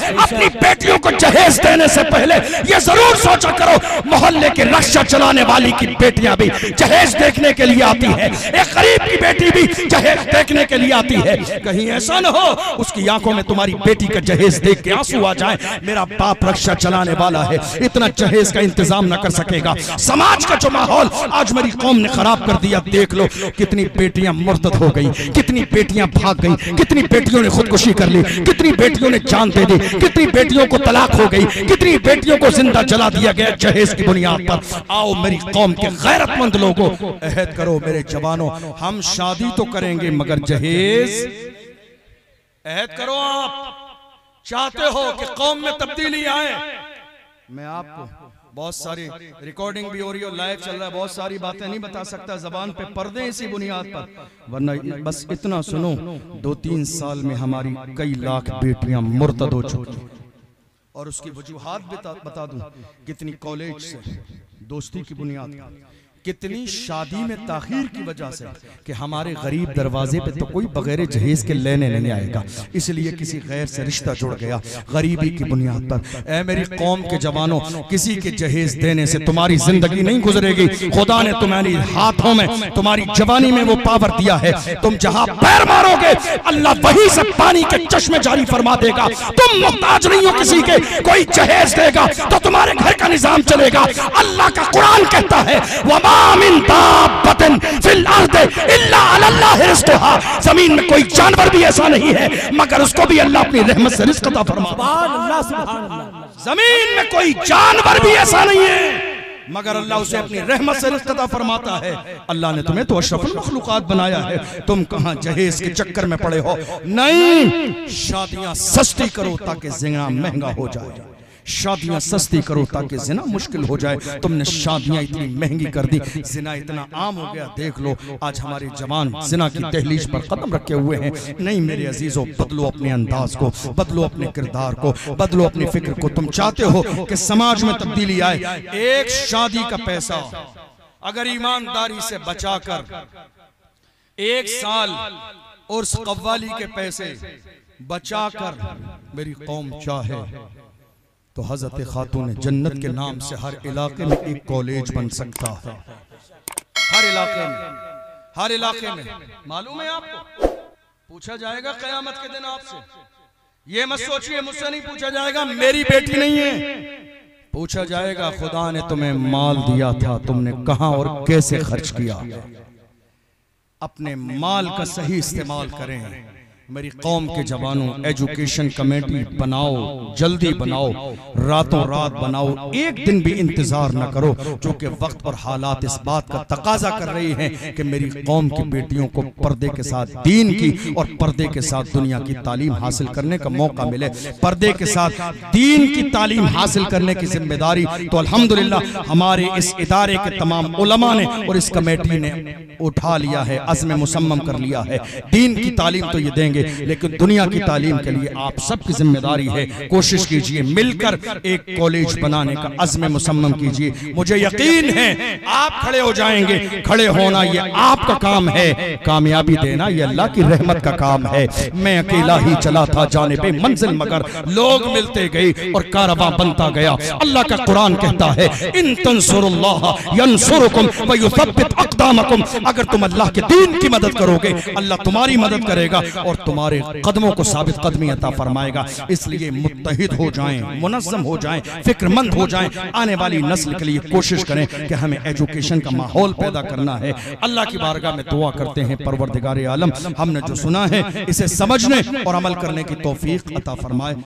अपनी बेटियों को जहेज देने से पहले ये जरूर सोचा करो, मोहल्ले की रक्षा चलाने वाली की बेटियां भी जहेज देखने के लिए आती है, एक गरीब की बेटी भी जहेज देखने के लिए आती है। कहीं ऐसा न हो उसकी आंखों में तुम्हारी बेटी का जहेज देख के आंसू आ जाए, मेरा बाप रक्षा चलाने वाला है, इतना जहेज का इंतजाम न कर सकेगा। समाज का जो माहौल आज मेरी कौम ने खराब कर दिया, देख लो कितनी बेटियां मुर्तद हो गई, कितनी बेटियां भाग गई, कितनी बेटियों ने खुदकुशी कर ली, कितनी बेटियों ने जान दे दी, कितनी बेटियों को तलाक हो गई, कितनी बेटियों को जिंदा जला दिया गया जहेज की बुनियाद पर। आओ मेरी कौम के गैरतमंद लोगों, अहद करो मेरे जवानों, हम शादी तो करेंगे मगर जहेज, अहद करो। आप चाहते हो कि कौम में तब्दीली आए, मैं आपको बहुत सारी रिकॉर्डिंग भी हो रही है, लाइव चल रहा है, बहुत सारी बातें नहीं बता सकता, जबान पे पर्दे इसी बुनियाद पर, वरना बस इतना सुनो, दो तीन साल में हमारी कई लाख बेटियां मुर्तद हो चुकी, और उसकी वजूहात बता, बता दूं, कितनी कॉलेज से दोस्ती की बुनियाद पर, कितनी शादी में ताखीर की वजह से कि हमारे गरीब दरवाजे पे तो कोई बगैर जहेज के लेने नहीं आएगा, इसलिए किसी गैर से रिश्ता जुड़ गया गरीबी की बुनियाद पर। ऐ मेरी कौम के जवानों, किसी के जहेज देने से तुम्हारी जिंदगी नहीं गुजरेगी। खुदा ने तुम्हारी हाथों में, तुम्हारी जवानी में वो पावर दिया है, तुम जहां पैर मारोगे अल्लाह वहीं से पानी के चश्मे जारी फरमा देगा। तुम मोहताज नहीं हो किसी के, कोई जहेज देगा तो तुम्हारे घर का निजाम चलेगा। अल्लाह का कुरान कहता है, वमा मिन दाब्बतिन फिल अर्द इल्ला अल्लाह रिज़्क़ुहा, जमीन में कोई जानवर भी ऐसा नहीं है मगर उसको भी अल्लाह अपनी रहमत से रिज़्क़ अता फरमाता है। जमीन में कोई जानवर भी ऐसा नहीं है मगर अल्लाह उसे अपनी रहमत से रिज़्क़ अता फरमाता है। अल्लाह ने तुम्हें तो अशरफुल मखलूक़ात बनाया है, तुम कहां जहेज के चक्कर में पड़े हो। नहीं, शादियां सस्ती करो ताकि ज़िना महंगा हो जाए, शादियां सस्ती करो ताकि जिना मुश्किल हो जाए। तुमने शादियां इतनी महंगी कर दी, जिना इतना आम हो गया। देख लो आज हमारे जवान जिना की दहलीज पर कदम रखे हुए हैं। नहीं मेरे अजीजों, बदलो अपने अंदाज को, बदलो अपने किरदार को, बदलो अपनी फिक्र को। तुम चाहते हो कि समाज में तब्दीली आए, एक शादी का पैसा अगर ईमानदारी से बचाकर एक साल उर्स कव्वाली के पैसे बचाकर मेरी कौम चाहे तो हजरत खातून जन्नत के नाम से हर इलाके में एक कॉलेज बन सकता है। हर इलाके में, हर इलाके में। मालूम है आपको, पूछा जाएगा क़यामत के दिन आपसे, ये मत सोचिए मुझसे नहीं पूछा जाएगा, मेरी बेटी नहीं है, पूछा जाएगा खुदा ने तुम्हें माल दिया था, तुमने कहां और कैसे खर्च किया। अपने माल का सही इस्तेमाल करें। मेरी कौम के जवानों, एजुकेशन कमेटी बनाओ, जल्दी बनाओ, रातों रात बनाओ, एक दिन भी इंतजार न करो, क्योंकि वक्त और हालात इस बात का तकाजा कर रही हैं कि मेरी कौम की बेटियों को पर्दे के साथ दीन की और पर्दे के साथ दुनिया की तालीम हासिल करने का मौका मिले। पर्दे के साथ दीन की तालीम हासिल करने की जिम्मेदारी तो अल्हम्दुलिल्लाह हमारे इस इदारे के तमाम उलमा ने और इस कमेटी ने उठा लिया है, अज़्म मुसम्मम कर लिया है। दीन की तालीम तो ये देंगे, लेकिन दुनिया की तालीम के लिए आप सबकी जिम्मेदारी है। कोशिश कीजिए, मिलकर एक कॉलेज बनाने का अज़्म मुसम्मम कीजिए। मुझे यकीन है आप खड़े हो जाएंगे। खड़े होना ये आपका काम है, कामयाबी देना ये अल्लाह की रहमत का काम है। मैं अकेला ही चला था जानिबे मंजिल, मगर लोग मिलते गए और कारवां बनता गया। अल्लाह का कुरान कहता है, इन तंसुरुल्लाह यंसुरुकुम व युसब्बित अक़दामकुम, अगर तुम अल्लाह के दीन की मदद करोगे अल्लाह तुम्हारी मदद करेगा और तुम्हारे कदमों को साबित कदमी अता फरमाएगा। इसलिए मुत्तहिद हो जाएं, मुनज़्ज़म हो जाएं, फिक्रमंद हो जाएं। आने वाली नस्ल के लिए कोशिश करें कि हमें एजुकेशन का माहौल पैदा करना है। अल्लाह की बारगाह में दुआ करते हैं, परवरदिगार आलम हमने जो सुना है इसे समझने और अमल करने की तौफीक अता फरमाए।